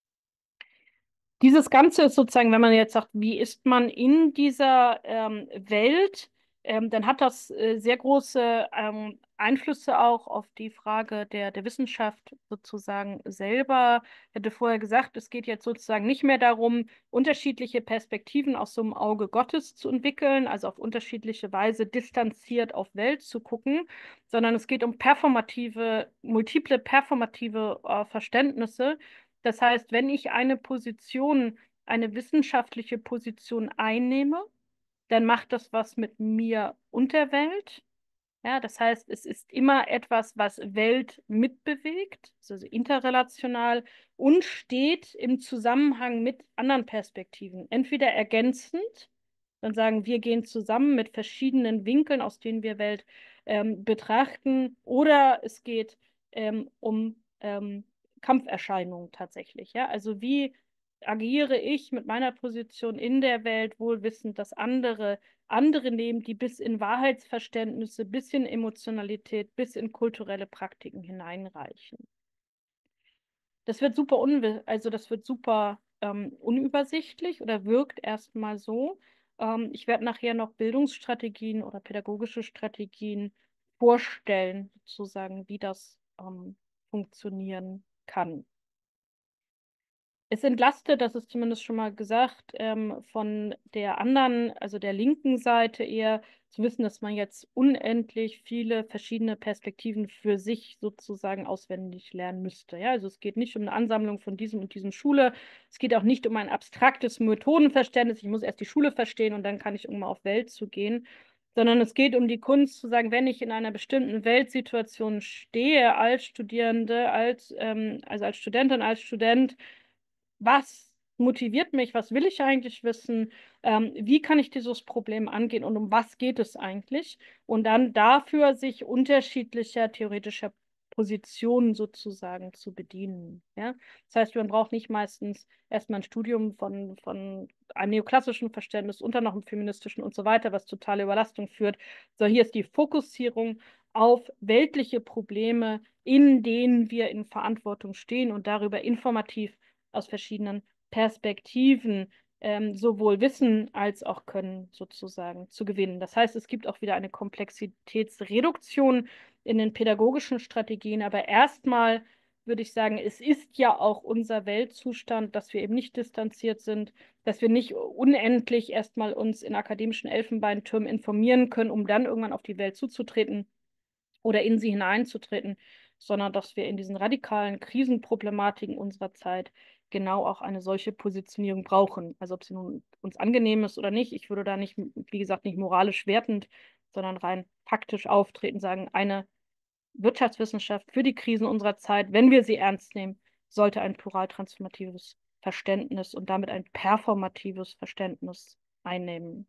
Dieses Ganze ist sozusagen, wenn man jetzt sagt, wie ist man in dieser Welt, dann hat das sehr große Einflüsse auch auf die Frage der Wissenschaft sozusagen selber. Ich hatte vorher gesagt, es geht jetzt sozusagen nicht mehr darum, unterschiedliche Perspektiven aus so einem Auge Gottes zu entwickeln, also auf unterschiedliche Weise distanziert auf Welt zu gucken, sondern es geht um multiple performative Verständnisse. Das heißt, wenn ich eine wissenschaftliche Position einnehme, dann macht das was mit mir und der Welt. Ja, das heißt, es ist immer etwas, was Welt mitbewegt, also interrelational und steht im Zusammenhang mit anderen Perspektiven. Entweder ergänzend, dann sagen wir gehen zusammen mit verschiedenen Winkeln, aus denen wir Welt betrachten, oder es geht um Kampferscheinungen tatsächlich. Ja? Also wie agiere ich mit meiner Position in der Welt, wohl wissend, dass andere nehmen, die bis in Wahrheitsverständnisse, bis in Emotionalität, bis in kulturelle Praktiken hineinreichen. Das wird super unübersichtlich oder wirkt erstmal so. Ich werde nachher noch Bildungsstrategien oder pädagogische Strategien vorstellen, sozusagen, wie das funktionieren kann. Es entlastet, das ist zumindest schon mal gesagt, von der anderen, also der linken Seite eher zu wissen, dass man jetzt unendlich viele verschiedene Perspektiven für sich sozusagen auswendig lernen müsste. Ja, also es geht nicht um eine Ansammlung von diesem und diesem Schule. Es geht auch nicht um ein abstraktes Methodenverständnis. Ich muss erst die Schule verstehen und dann kann ich irgendwann auf Welt zu gehen. Sondern es geht um die Kunst zu sagen, wenn ich in einer bestimmten Weltsituation stehe, als Studierende, also als Studentin, als Student, was motiviert mich, was will ich eigentlich wissen, wie kann ich dieses Problem angehen und um was geht es eigentlich? Und dann dafür sich unterschiedlicher theoretischer Positionen sozusagen zu bedienen. Ja? Das heißt, man braucht nicht meistens erstmal ein Studium von einem neoklassischen Verständnis und dann noch einem feministischen und so weiter, was totale Überlastung führt. So, hier ist die Fokussierung auf weltliche Probleme, in denen wir in Verantwortung stehen und darüber informativ aus verschiedenen Perspektiven sowohl Wissen als auch Können sozusagen zu gewinnen. Das heißt, es gibt auch wieder eine Komplexitätsreduktion in den pädagogischen Strategien, aber erstmal würde ich sagen, es ist ja auch unser Weltzustand, dass wir eben nicht distanziert sind, dass wir nicht unendlich erstmal uns in akademischen Elfenbeintürmen informieren können, um dann irgendwann auf die Welt zuzutreten oder in sie hineinzutreten, sondern dass wir in diesen radikalen Krisenproblematiken unserer Zeit genau auch eine solche Positionierung brauchen. Also ob sie nun uns angenehm ist oder nicht, ich würde da nicht, wie gesagt, nicht moralisch wertend, sondern rein faktisch auftreten, sagen, eine Wirtschaftswissenschaft für die Krisen unserer Zeit, wenn wir sie ernst nehmen, sollte ein plural-transformatives Verständnis und damit ein performatives Verständnis einnehmen.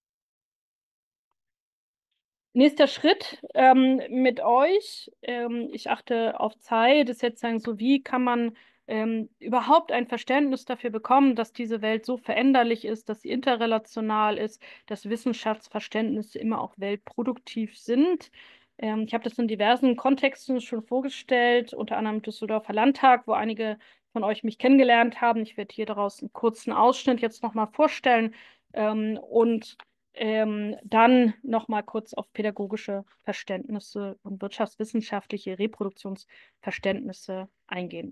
Nächster Schritt mit euch. Ich achte auf Zeit, ist jetzt sagen, so wie kann man überhaupt ein Verständnis dafür bekommen, dass diese Welt so veränderlich ist, dass sie interrelational ist, dass Wissenschaftsverständnisse immer auch weltproduktiv sind. Ich habe das in diversen Kontexten schon vorgestellt, unter anderem im Düsseldorfer Landtag, wo einige von euch mich kennengelernt haben. Ich werde hier daraus einen kurzen Ausschnitt jetzt nochmal vorstellen und dann nochmal kurz auf pädagogische Verständnisse und wirtschaftswissenschaftliche Reproduktionsverständnisse eingehen.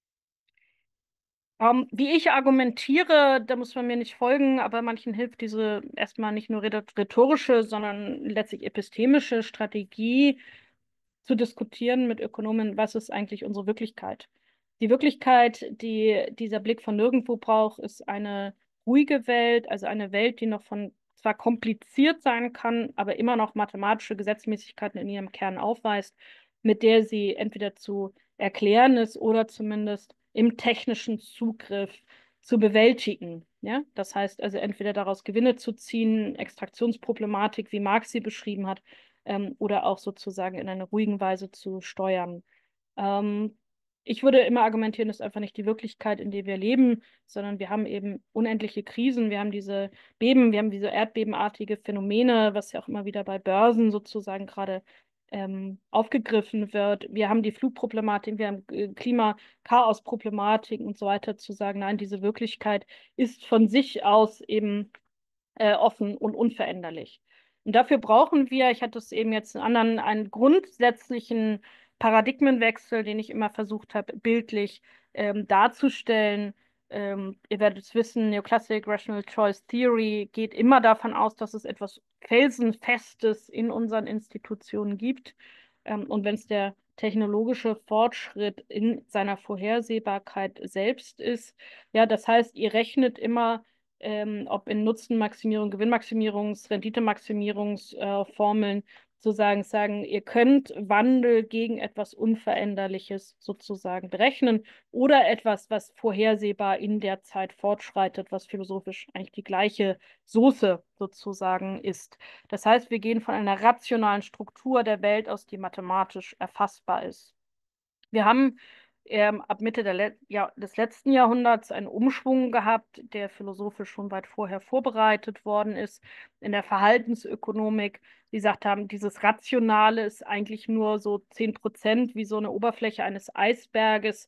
Wie ich argumentiere, da muss man mir nicht folgen, aber manchen hilft diese erstmal nicht nur rhetorische, sondern letztlich epistemische Strategie zu diskutieren mit Ökonomen, was ist eigentlich unsere Wirklichkeit. Die Wirklichkeit, die dieser Blick von nirgendwo braucht, ist eine ruhige Welt, also eine Welt, die noch von zwar kompliziert sein kann, aber immer noch mathematische Gesetzmäßigkeiten in ihrem Kern aufweist, mit der sie entweder zu erklären ist oder zumindest im technischen Zugriff zu bewältigen. Ja? Das heißt also entweder daraus Gewinne zu ziehen, Extraktionsproblematik, wie Marx sie beschrieben hat, oder auch sozusagen in einer ruhigen Weise zu steuern. Ähm, Ich würde immer argumentieren, das ist einfach nicht die Wirklichkeit, in der wir leben, sondern wir haben eben unendliche Krisen, wir haben diese Beben, wir haben diese erdbebenartige Phänomene, was ja auch immer wieder bei Börsen sozusagen gerade aufgegriffen wird. Wir haben die Flugproblematik, wir haben Klima-Chaos-Problematiken und so weiter, zu sagen, nein, diese Wirklichkeit ist von sich aus eben offen und unveränderlich. Und dafür brauchen wir, ich hatte es eben jetzt in anderen, einen grundsätzlichen Paradigmenwechsel, den ich immer versucht habe, bildlich darzustellen. Ihr werdet es wissen, Neoclassic Rational Choice Theory geht immer davon aus, dass es etwas Felsenfestes in unseren Institutionen gibt. Und wenn es der technologische Fortschritt in seiner Vorhersehbarkeit selbst ist, ja, das heißt, ihr rechnet immer ob in Nutzenmaximierung, Renditemaximierungsformeln zu sagen, ihr könnt Wandel gegen etwas Unveränderliches sozusagen berechnen oder etwas, was vorhersehbar in der Zeit fortschreitet, was philosophisch eigentlich die gleiche Soße sozusagen ist. Das heißt, wir gehen von einer rationalen Struktur der Welt aus, die mathematisch erfassbar ist. Wir haben ab Mitte des letzten Jahrhunderts einen Umschwung gehabt, der philosophisch schon weit vorher vorbereitet worden ist, in der Verhaltensökonomik. Die gesagt haben, dieses Rationale ist eigentlich nur so 10% wie so eine Oberfläche eines Eisberges.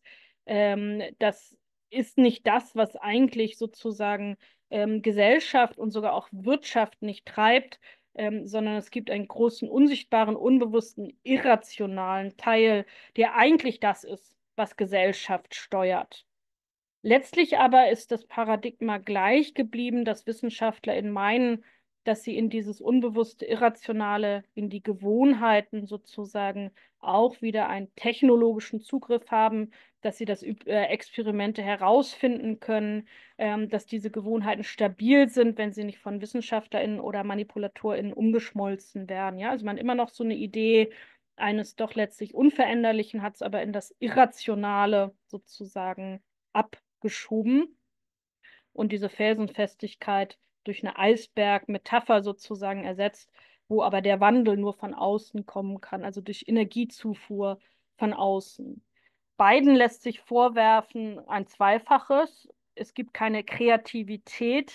Das ist nicht das, was eigentlich sozusagen Gesellschaft und sogar auch Wirtschaft nicht treibt, sondern es gibt einen großen, unsichtbaren, unbewussten, irrationalen Teil, der eigentlich das ist, was Gesellschaft steuert. Letztlich aber ist das Paradigma gleich geblieben, dass WissenschaftlerInnen meinen, dass sie in dieses unbewusste, irrationale, in die Gewohnheiten sozusagen auch wieder einen technologischen Zugriff haben, dass sie das Experimente herausfinden können, dass diese Gewohnheiten stabil sind, wenn sie nicht von WissenschaftlerInnen oder ManipulatorInnen umgeschmolzen werden. Ja, also man hat immer noch so eine Idee eines doch letztlich Unveränderlichen, hat es aber in das Irrationale sozusagen abgeschoben und diese Felsenfestigkeit durch eine Eisberg-Metapher sozusagen ersetzt, wo aber der Wandel nur von außen kommen kann, also durch Energiezufuhr von außen. Beiden lässt sich vorwerfen ein Zweifaches. Es gibt keine Kreativität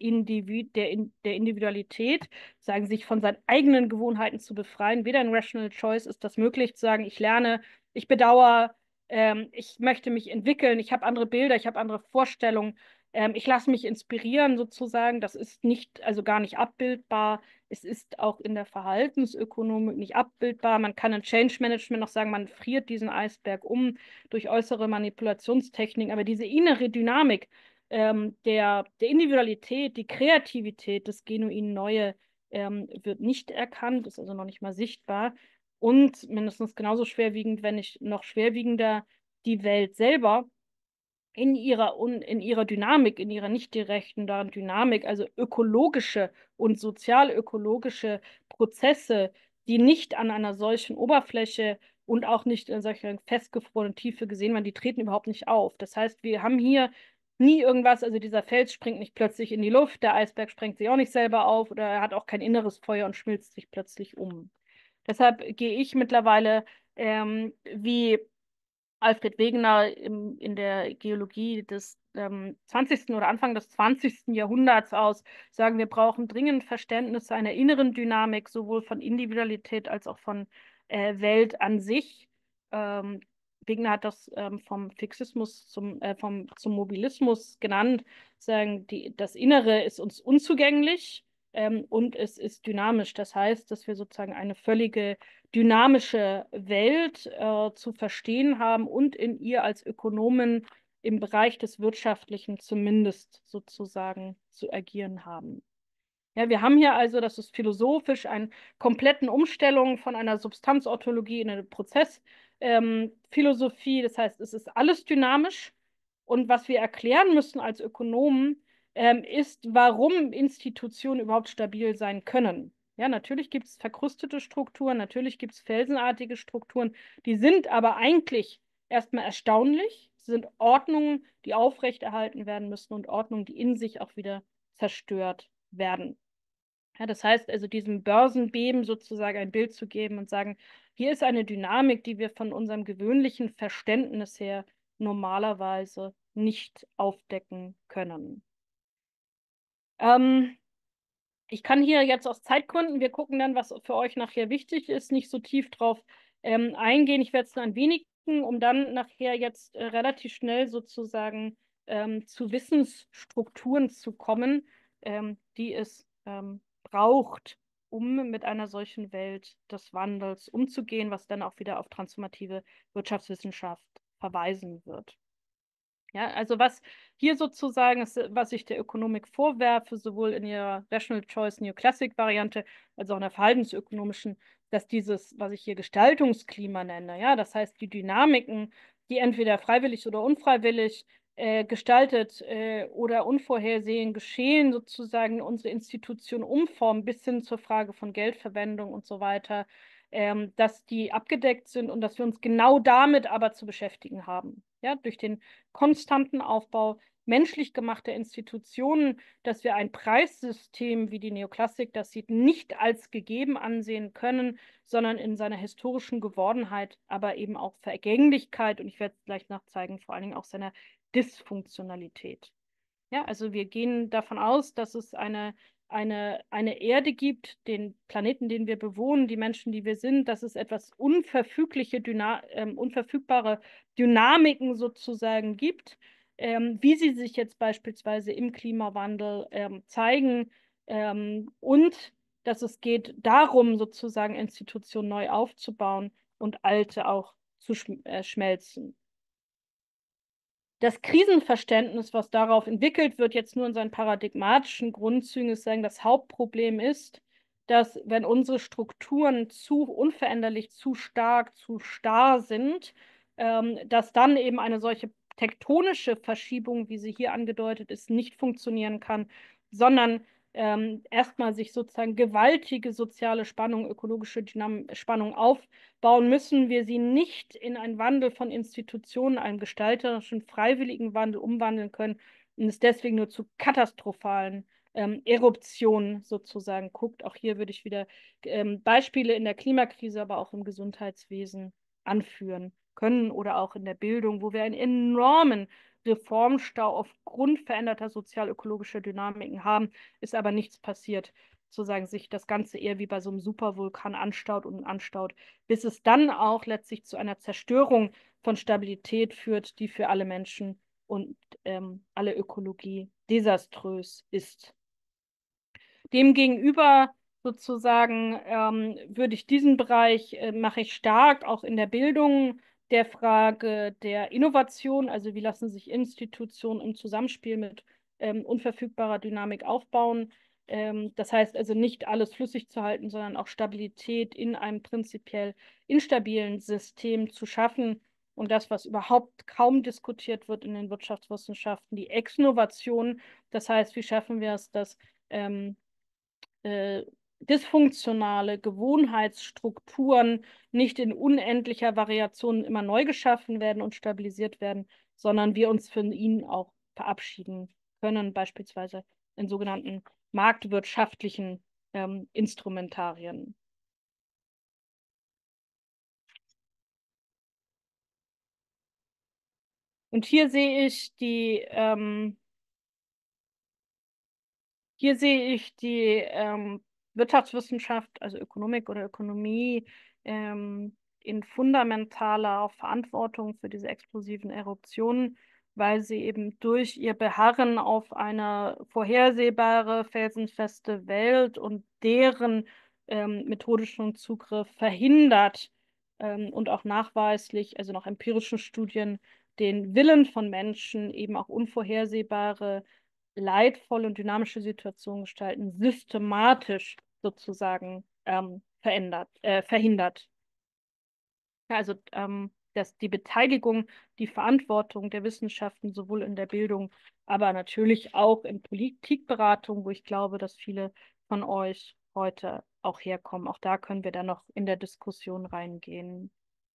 der Individualität, sagen sich von seinen eigenen Gewohnheiten zu befreien. Weder in Rational Choice ist das möglich, zu sagen, ich lerne, ich bedauere, ich möchte mich entwickeln, ich habe andere Bilder, ich habe andere Vorstellungen, ich lasse mich inspirieren sozusagen. Das ist nicht, also gar nicht abbildbar. Es ist auch in der Verhaltensökonomik nicht abbildbar. Man kann in Change Management noch sagen, man friert diesen Eisberg um durch äußere Manipulationstechniken, aber diese innere Dynamik der Individualität, die Kreativität, das genuin Neue wird nicht erkannt, ist also noch nicht mal sichtbar. Und mindestens genauso schwerwiegend, wenn nicht noch schwerwiegender, die Welt selber in ihrer Dynamik, in ihrer nicht direkten Dynamik, also ökologische und sozialökologische Prozesse, die nicht an einer solchen Oberfläche und auch nicht in solcher festgefrorenen Tiefe gesehen werden, die treten überhaupt nicht auf. Das heißt, wir haben hier nie irgendwas, also dieser Fels springt nicht plötzlich in die Luft, der Eisberg sprengt sich auch nicht selber auf oder er hat auch kein inneres Feuer und schmilzt sich plötzlich um. Deshalb gehe ich mittlerweile wie Alfred Wegener in der Geologie des 20. oder Anfang des 20. Jahrhunderts aus sagen, wir brauchen dringend Verständnis einer inneren Dynamik, sowohl von Individualität als auch von Welt an sich. Wegner hat das vom Fixismus zum Mobilismus genannt, sagen, das Innere ist uns unzugänglich und es ist dynamisch. Das heißt, dass wir sozusagen eine völlige dynamische Welt zu verstehen haben und in ihr als Ökonomen im Bereich des Wirtschaftlichen zumindest sozusagen zu agieren haben. Ja, wir haben hier also, das ist philosophisch, eine kompletten Umstellung von einer Substanzorthologie in eine Prozessphilosophie. Das heißt, es ist alles dynamisch. Und was wir erklären müssen als Ökonomen, ist, warum Institutionen überhaupt stabil sein können. Ja, natürlich gibt es verkrustete Strukturen, natürlich gibt es felsenartige Strukturen, die sind aber eigentlich erstmal erstaunlich. Sie sind Ordnungen, die aufrechterhalten werden müssen und Ordnungen, die in sich auch wieder zerstört werden. Ja, das heißt also, diesem Börsenbeben sozusagen ein Bild zu geben und sagen, hier ist eine Dynamik, die wir von unserem gewöhnlichen Verständnis her normalerweise nicht aufdecken können. Ähm, Ich kann hier jetzt aus Zeitgründen, wir gucken dann, was für euch nachher wichtig ist, nicht so tief drauf eingehen. Ich werde es nur ein wenig, um dann nachher jetzt relativ schnell sozusagen zu Wissensstrukturen zu kommen, die es braucht, um mit einer solchen Welt des Wandels umzugehen, was dann auch wieder auf transformative Wirtschaftswissenschaft verweisen wird. Ja, also was hier sozusagen ist, was ich der Ökonomik vorwerfe, sowohl in ihrer Rational Choice Neoclassic Variante als auch in der verhaltensökonomischen, dass dieses, was ich hier Gestaltungsklima nenne, ja, das heißt die Dynamiken, die entweder freiwillig oder unfreiwillig gestaltet oder unvorhersehen geschehen, sozusagen unsere Institution umformen, bis hin zur Frage von Geldverwendung und so weiter, dass die abgedeckt sind und dass wir uns genau damit aber zu beschäftigen haben. Ja, durch den konstanten Aufbau menschlich gemachter Institutionen, dass wir ein Preissystem, wie die Neoklassik das sieht, nicht als gegeben ansehen können, sondern in seiner historischen Gewordenheit, aber eben auch Vergänglichkeit und ich werde es gleich nachzeigen, vor allen Dingen auch seiner Dysfunktionalität. Ja, also wir gehen davon aus, dass es eine Erde gibt, den Planeten, den wir bewohnen, die Menschen, die wir sind, dass es etwas unverfügbare Dynamiken sozusagen gibt, wie sie sich jetzt beispielsweise im Klimawandel zeigen und dass es geht darum, sozusagen Institutionen neu aufzubauen und alte auch zu schmelzen. Das Krisenverständnis, was darauf entwickelt wird, jetzt nur in seinen paradigmatischen Grundzügen, ist sagen, das Hauptproblem ist, dass wenn unsere Strukturen zu unveränderlich, zu stark, zu starr sind, dass dann eben eine solche tektonische Verschiebung, wie sie hier angedeutet ist, nicht funktionieren kann, sondern erstmal sich sozusagen gewaltige soziale Spannung, ökologische Spannung aufbauen, müssen wir sie nicht in einen Wandel von Institutionen, einen gestalterischen, freiwilligen Wandel umwandeln können und es deswegen nur zu katastrophalen Eruptionen sozusagen guckt. Auch hier würde ich wieder Beispiele in der Klimakrise, aber auch im Gesundheitswesen anführen können oder auch in der Bildung, wo wir einen enormen Reformstau aufgrund veränderter sozial-ökologischer Dynamiken haben, ist aber nichts passiert. Sozusagen sich das Ganze eher wie bei so einem Supervulkan anstaut und anstaut, bis es dann auch letztlich zu einer Zerstörung von Stabilität führt, die für alle Menschen und alle Ökologie desaströs ist. Demgegenüber sozusagen würde ich diesen Bereich, mache ich stark auch in der Bildung der Frage der Innovation, also wie lassen sich Institutionen im Zusammenspiel mit unverfügbarer Dynamik aufbauen. Das heißt also nicht alles flüssig zu halten, sondern auch Stabilität in einem prinzipiell instabilen System zu schaffen. Und das, was überhaupt kaum diskutiert wird in den Wirtschaftswissenschaften, die Exnovation. Das heißt, wie schaffen wir es, dass äh, dysfunktionale Gewohnheitsstrukturen nicht in unendlicher Variation immer neu geschaffen werden und stabilisiert werden, sondern wir uns von ihnen auch verabschieden können, beispielsweise in sogenannten marktwirtschaftlichen Instrumentarien. Und hier sehe ich die Wirtschaftswissenschaft, also Ökonomik oder Ökonomie, in fundamentaler Verantwortung für diese explosiven Eruptionen, weil sie eben durch ihr Beharren auf eine vorhersehbare, felsenfeste Welt und deren methodischen Zugriff verhindert und auch nachweislich, also nach empirischen Studien, den Willen von Menschen, eben auch unvorhersehbare leidvolle und dynamische Situationen gestalten, systematisch sozusagen verhindert. Ja, also dass die Beteiligung, die Verantwortung der Wissenschaften sowohl in der Bildung, aber natürlich auch in Politikberatung, wo ich glaube, dass viele von euch heute auch herkommen. Auch da können wir dann noch in der Diskussion reingehen.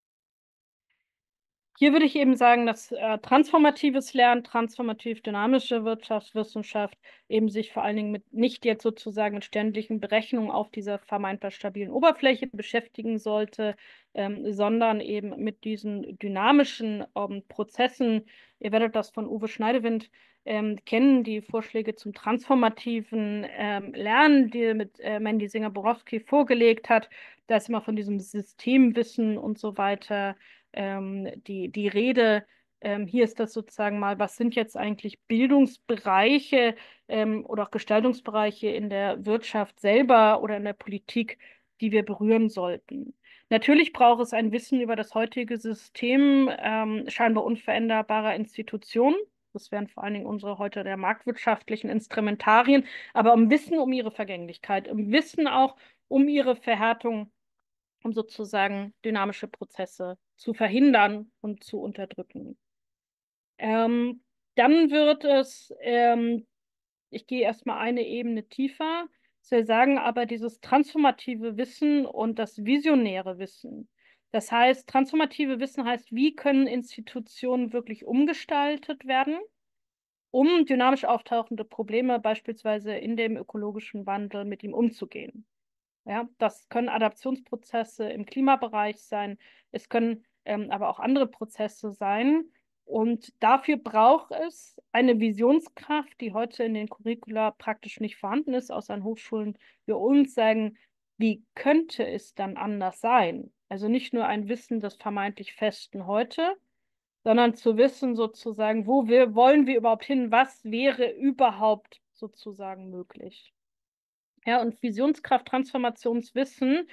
Hier würde ich eben sagen, dass transformatives Lernen, transformativ-dynamische Wirtschaftswissenschaft eben sich vor allen Dingen mit nicht jetzt sozusagen mit ständigen Berechnungen auf dieser vermeintlich stabilen Oberfläche beschäftigen sollte, sondern eben mit diesen dynamischen Prozessen. Ihr werdet das von Uwe Schneidewind kennen, die Vorschläge zum transformativen Lernen, die mit Mandy Singer-Borowski vorgelegt hat. Da ist immer von diesem Systemwissen und so weiter die Rede. Hier ist das sozusagen mal, was sind jetzt eigentlich Bildungsbereiche oder auch Gestaltungsbereiche in der Wirtschaft selber oder in der Politik, die wir berühren sollten. Natürlich braucht es ein Wissen über das heutige System scheinbar unveränderbarer Institutionen. Das wären vor allen Dingen unsere heute der marktwirtschaftlichen Instrumentarien, aber um Wissen um ihre Vergänglichkeit, um Wissen auch um ihre Verhärtung, um sozusagen dynamische Prozesse zu verhindern und zu unterdrücken. Ähm, Dann wird es, ich gehe erstmal eine Ebene tiefer, wir sagen aber dieses transformative Wissen und das visionäre Wissen. Das heißt, transformative Wissen heißt, wie können Institutionen wirklich umgestaltet werden, um dynamisch auftauchende Probleme beispielsweise in dem ökologischen Wandel mit ihm umzugehen. Ja, das können Adaptionsprozesse im Klimabereich sein, es können aber auch andere Prozesse sein. Und dafür braucht es eine Visionskraft, die heute in den Curricula praktisch nicht vorhanden ist, außer an Hochschulen wir uns sagen, wie könnte es dann anders sein? Also nicht nur ein Wissen des vermeintlich Festen heute, sondern zu wissen sozusagen, wollen wir überhaupt hin, was wäre überhaupt sozusagen möglich. Ja, und Visionskraft, Transformationswissen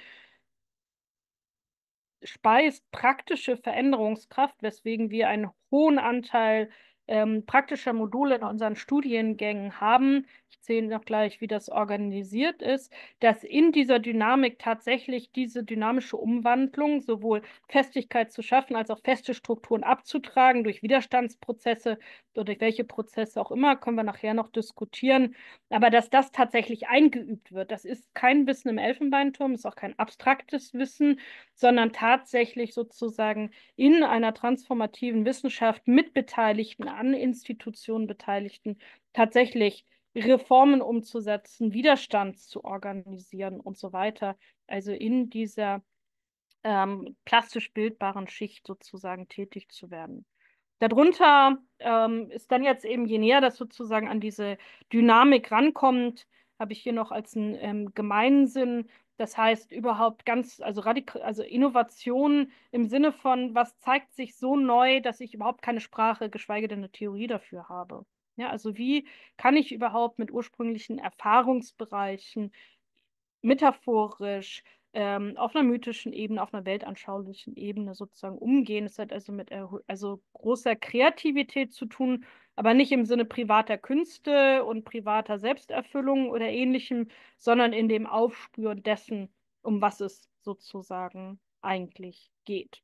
speist praktische Veränderungskraft, weswegen wir einen hohen Anteil praktischer Module in unseren Studiengängen haben. Ich erzähle noch gleich, wie das organisiert ist, dass in dieser Dynamik tatsächlich diese dynamische Umwandlung sowohl Festigkeit zu schaffen, als auch feste Strukturen abzutragen durch Widerstandsprozesse oder durch welche Prozesse auch immer, können wir nachher noch diskutieren. Aber dass das tatsächlich eingeübt wird, das ist kein Wissen im Elfenbeinturm, ist auch kein abstraktes Wissen, sondern tatsächlich sozusagen in einer transformativen Wissenschaft mit Beteiligten, an Institutionen Beteiligten, tatsächlich Reformen umzusetzen, Widerstand zu organisieren und so weiter. Also in dieser plastisch bildbaren Schicht sozusagen tätig zu werden. Darunter ist dann jetzt eben, je näher das sozusagen an diese Dynamik rankommt, habe ich hier noch als einen Gemeinsinn, das heißt überhaupt also also Innovation im Sinne von, was zeigt sich so neu, dass ich überhaupt keine Sprache, geschweige denn eine Theorie dafür habe. Ja, also wie kann ich überhaupt mit ursprünglichen Erfahrungsbereichen metaphorisch, auf einer mythischen Ebene, auf einer weltanschaulichen Ebene sozusagen umgehen. Es hat also mit also großer Kreativität zu tun, aber nicht im Sinne privater Künste und privater Selbsterfüllung oder ähnlichem, sondern in dem Aufspüren dessen, um was es sozusagen eigentlich geht.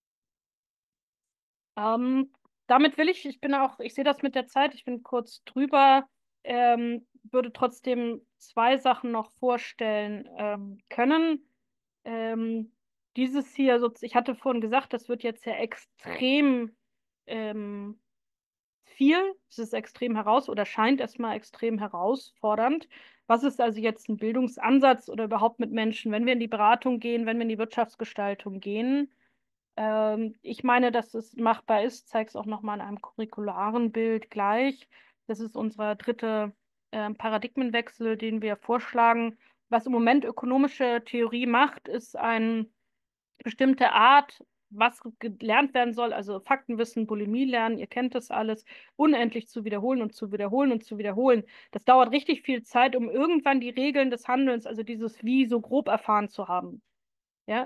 Ähm, Damit ich sehe das mit der Zeit, ich bin kurz drüber, würde trotzdem zwei Sachen noch vorstellen können. Ähm, Dieses hier, ich hatte vorhin gesagt, das wird jetzt ja extrem ähm, viel, es ist extrem oder scheint erstmal extrem herausfordernd. Was ist also jetzt ein Bildungsansatz oder überhaupt mit Menschen, wenn wir in die Beratung gehen, wenn wir in die Wirtschaftsgestaltung gehen? Ich meine, dass es machbar ist, zeige es auch nochmal in einem curricularen Bild gleich. Das ist unser dritter Paradigmenwechsel, den wir vorschlagen. Was im Moment ökonomische Theorie macht, ist eine bestimmte Art, was gelernt werden soll, also Faktenwissen, Bulimie lernen, ihr kennt das alles, unendlich zu wiederholen und zu wiederholen und zu wiederholen. Das dauert richtig viel Zeit, um irgendwann die Regeln des Handelns, also dieses Wie, so grob erfahren zu haben. Ja,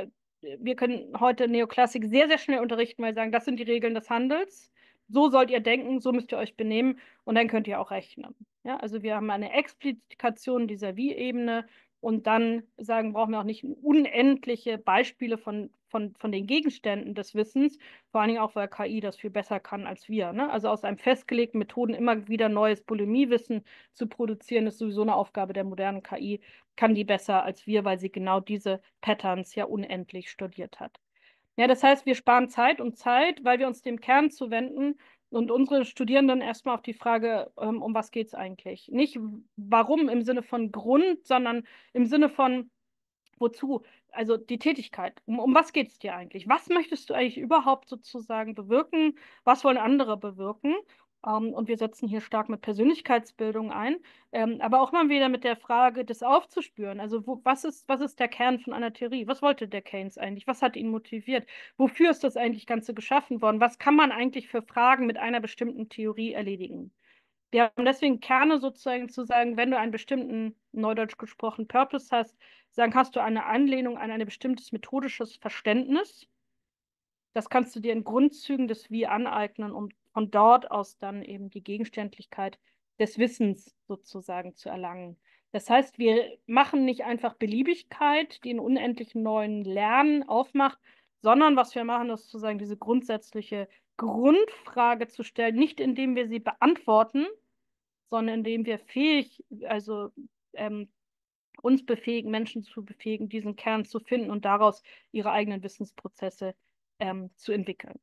wir können heute Neoklassik sehr, sehr schnell unterrichten, weil wir sagen, das sind die Regeln des Handels. So sollt ihr denken, so müsst ihr euch benehmen und dann könnt ihr auch rechnen. Ja, also wir haben eine Explikation dieser Wie-Ebene und dann sagen, brauchen wir auch nicht unendliche Beispiele von den Gegenständen des Wissens, vor allen Dingen auch, weil KI das viel besser kann als wir. Ne? Also aus einem festgelegten Methoden immer wieder neues Bulimiewissen zu produzieren, ist sowieso eine Aufgabe der modernen KI, kann die besser als wir, weil sie genau diese Patterns ja unendlich studiert hat. Ja, das heißt, wir sparen Zeit und Zeit, weil wir uns dem Kern zuwenden und unsere Studierenden erstmal auf die Frage, um was geht es eigentlich? Nicht warum im Sinne von Grund, sondern im Sinne von wozu? Also die Tätigkeit. Um was geht es dir eigentlich? Was möchtest du eigentlich überhaupt sozusagen bewirken? Was wollen andere bewirken? Und wir setzen hier stark mit Persönlichkeitsbildung ein, aber auch mal wieder mit der Frage, das aufzuspüren. Also was ist der Kern von einer Theorie? Was wollte der Keynes eigentlich? Was hat ihn motiviert? Wofür ist das eigentlich Ganze geschaffen worden? Was kann man eigentlich für Fragen mit einer bestimmten Theorie erledigen? Wir haben deswegen Kerne sozusagen zu sagen, wenn du einen bestimmten, neudeutsch gesprochen, Purpose hast, sagen, hast du eine Anlehnung an ein bestimmtes methodisches Verständnis. Das kannst du dir in Grundzügen des Wie aneignen, um von dort aus dann eben die Gegenständlichkeit des Wissens sozusagen zu erlangen. Das heißt, wir machen nicht einfach Beliebigkeit, die einen unendlichen neuen Lernen aufmacht, sondern was wir machen, ist sozusagen diese grundsätzliche Grundfrage zu stellen, nicht indem wir sie beantworten, sondern indem wir also ähm, uns befähigen, Menschen zu befähigen, diesen Kern zu finden und daraus ihre eigenen Wissensprozesse zu entwickeln.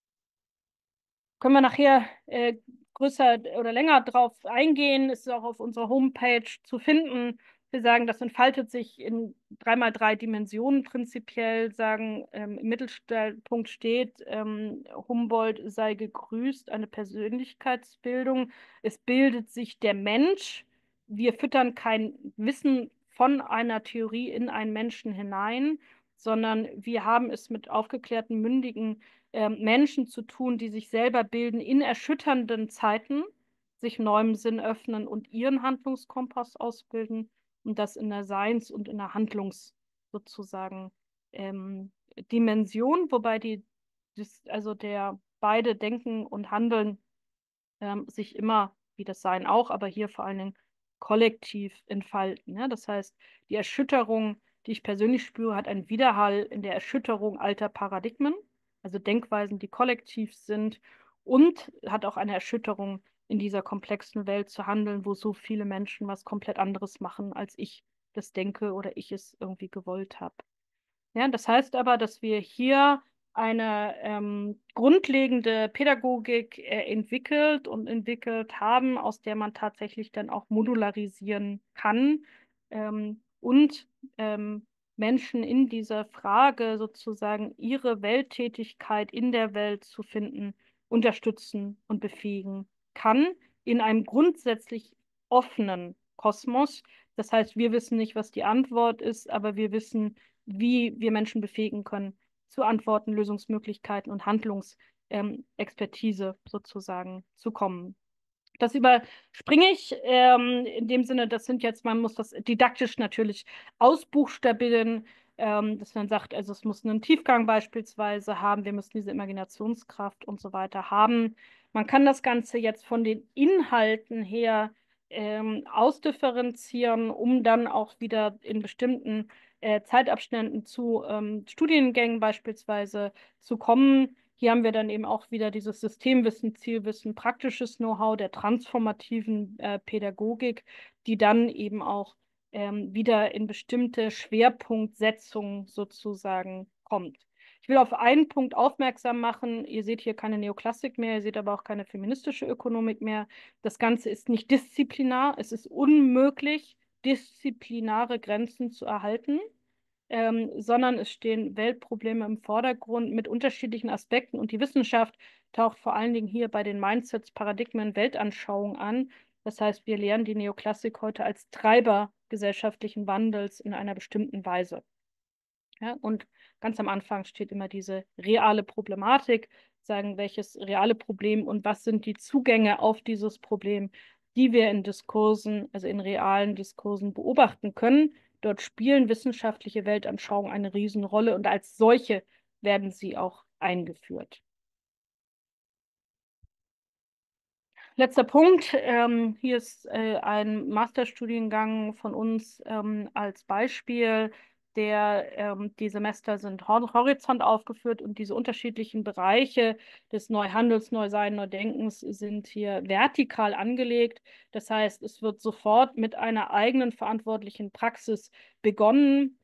Können wir nachher größer oder länger drauf eingehen, ist auch auf unserer Homepage zu finden. Wir sagen, das entfaltet sich in 3x3 Dimensionen prinzipiell, sagen, im Mittelpunkt steht, Humboldt sei gegrüßt, eine Persönlichkeitsbildung. Es bildet sich der Mensch. Wir füttern kein Wissen von einer Theorie in einen Menschen hinein, sondern wir haben es mit aufgeklärten, mündigen Menschen zu tun, die sich selber bilden in erschütternden Zeiten, sich neuem Sinn öffnen und ihren Handlungskompass ausbilden und das in der Seins- und in der Handlungs- sozusagen Dimension, wobei also der beide Denken und Handeln sich immer, wie das Sein auch, aber hier vor allen Dingen kollektiv entfalten. Ja? Das heißt, die Erschütterung, die ich persönlich spüre, hat einen Widerhall in der Erschütterung alter Paradigmen, also Denkweisen, die kollektiv sind, und hat auch eine Erschütterung in dieser komplexen Welt zu handeln, wo so viele Menschen was komplett anderes machen, als ich das denke oder ich es irgendwie gewollt habe. Ja, das heißt aber, dass wir hier eine grundlegende Pädagogik entwickelt und entwickelt haben, aus der man tatsächlich dann auch modularisieren kann und Menschen in dieser Frage sozusagen ihre Welttätigkeit in der Welt zu finden, unterstützen und befähigen kann in einem grundsätzlich offenen Kosmos. Das heißt, wir wissen nicht, was die Antwort ist, aber wir wissen, wie wir Menschen befähigen können, zu Antworten, Lösungsmöglichkeiten und Handlungsexpertise sozusagen zu kommen. Das überspringe ich in dem Sinne, das sind jetzt, man muss das didaktisch natürlich ausbuchstabieren, dass man sagt, also es muss einen Tiefgang beispielsweise haben, wir müssen diese Imaginationskraft und so weiter haben. Man kann das Ganze jetzt von den Inhalten her ausdifferenzieren, um dann auch wieder in bestimmten Zeitabständen zu Studiengängen beispielsweise zu kommen. Hier haben wir dann eben auch wieder dieses Systemwissen, Zielwissen, praktisches Know-how der transformativen Pädagogik, die dann eben auch wieder in bestimmte Schwerpunktsetzungen sozusagen kommt. Ich will auf einen Punkt aufmerksam machen. Ihr seht hier keine Neoklassik mehr, ihr seht aber auch keine feministische Ökonomik mehr. Das Ganze ist nicht disziplinar. Es ist unmöglich, disziplinare Grenzen zu erhalten. sondern es stehen Weltprobleme im Vordergrund mit unterschiedlichen Aspekten und die Wissenschaft taucht vor allen Dingen hier bei den Mindsets, Paradigmen, Weltanschauungen an. Das heißt, wir lernen die Neoklassik heute als Treiber gesellschaftlichen Wandels in einer bestimmten Weise. Ja, und ganz am Anfang steht immer diese reale Problematik, sagen, welches reale Problem und was sind die Zugänge auf dieses Problem, die wir in Diskursen, also in realen Diskursen beobachten können. Dort spielen wissenschaftliche Weltanschauungen eine Riesenrolle und als solche werden sie auch eingeführt. Letzter Punkt. Hier ist ein Masterstudiengang von uns als Beispiel. Die Semester sind horizont aufgeführt und diese unterschiedlichen Bereiche des Neuhandels, Neusein, Neudenkens sind hier vertikal angelegt. Das heißt, es wird sofort mit einer eigenen verantwortlichen Praxis begonnen,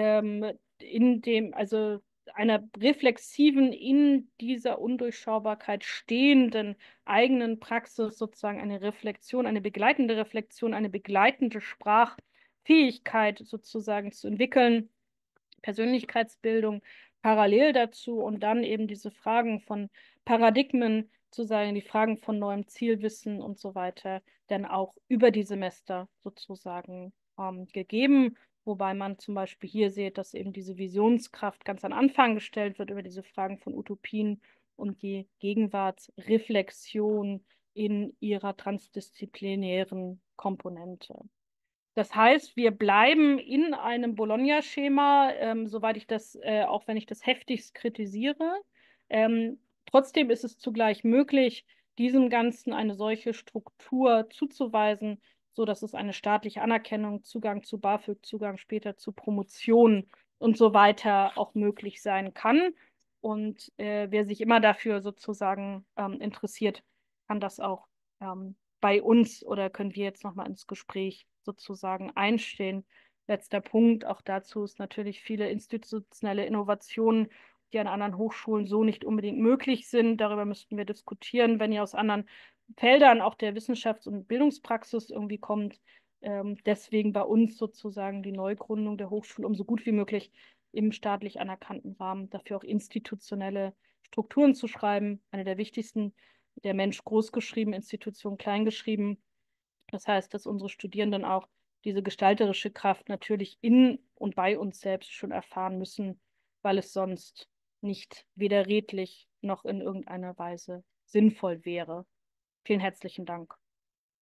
also einer reflexiven, in dieser Undurchschaubarkeit stehenden eigenen Praxis sozusagen eine Reflexion, eine begleitende Sprachfähigkeit sozusagen zu entwickeln, Persönlichkeitsbildung parallel dazu und dann eben diese Fragen von Paradigmen zu sagen, die Fragen von neuem Zielwissen und so weiter, dann auch über die Semester sozusagen gegeben. Wobei man zum Beispiel hier sieht, dass eben diese Visionskraft ganz am Anfang gestellt wird über diese Fragen von Utopien und die Gegenwartsreflexion in ihrer transdisziplinären Komponente. Das heißt, wir bleiben in einem Bologna-Schema, soweit ich das, auch wenn ich das heftigst kritisiere. Trotzdem ist es zugleich möglich, diesem Ganzen eine solche Struktur zuzuweisen, so dass es eine staatliche Anerkennung, Zugang zu BAföG, Zugang später zu Promotion und so weiter auch möglich sein kann. Und wer sich immer dafür sozusagen interessiert, kann das auch bei uns oder können wir jetzt nochmal ins Gespräch sozusagen einstehen. Letzter Punkt, auch dazu ist natürlich viele institutionelle Innovationen, die an anderen Hochschulen so nicht unbedingt möglich sind. Darüber müssten wir diskutieren, wenn ihr aus anderen Feldern auch der Wissenschafts- und Bildungspraxis irgendwie kommt. Deswegen bei uns sozusagen die Neugründung der Hochschule, um so gut wie möglich im staatlich anerkannten Rahmen dafür auch institutionelle Strukturen zu schreiben. Eine der wichtigsten, der Mensch großgeschrieben, Institution kleingeschrieben. Das heißt, dass unsere Studierenden auch diese gestalterische Kraft natürlich in und bei uns selbst schon erfahren müssen, weil es sonst nicht weder redlich noch in irgendeiner Weise sinnvoll wäre. Vielen herzlichen Dank.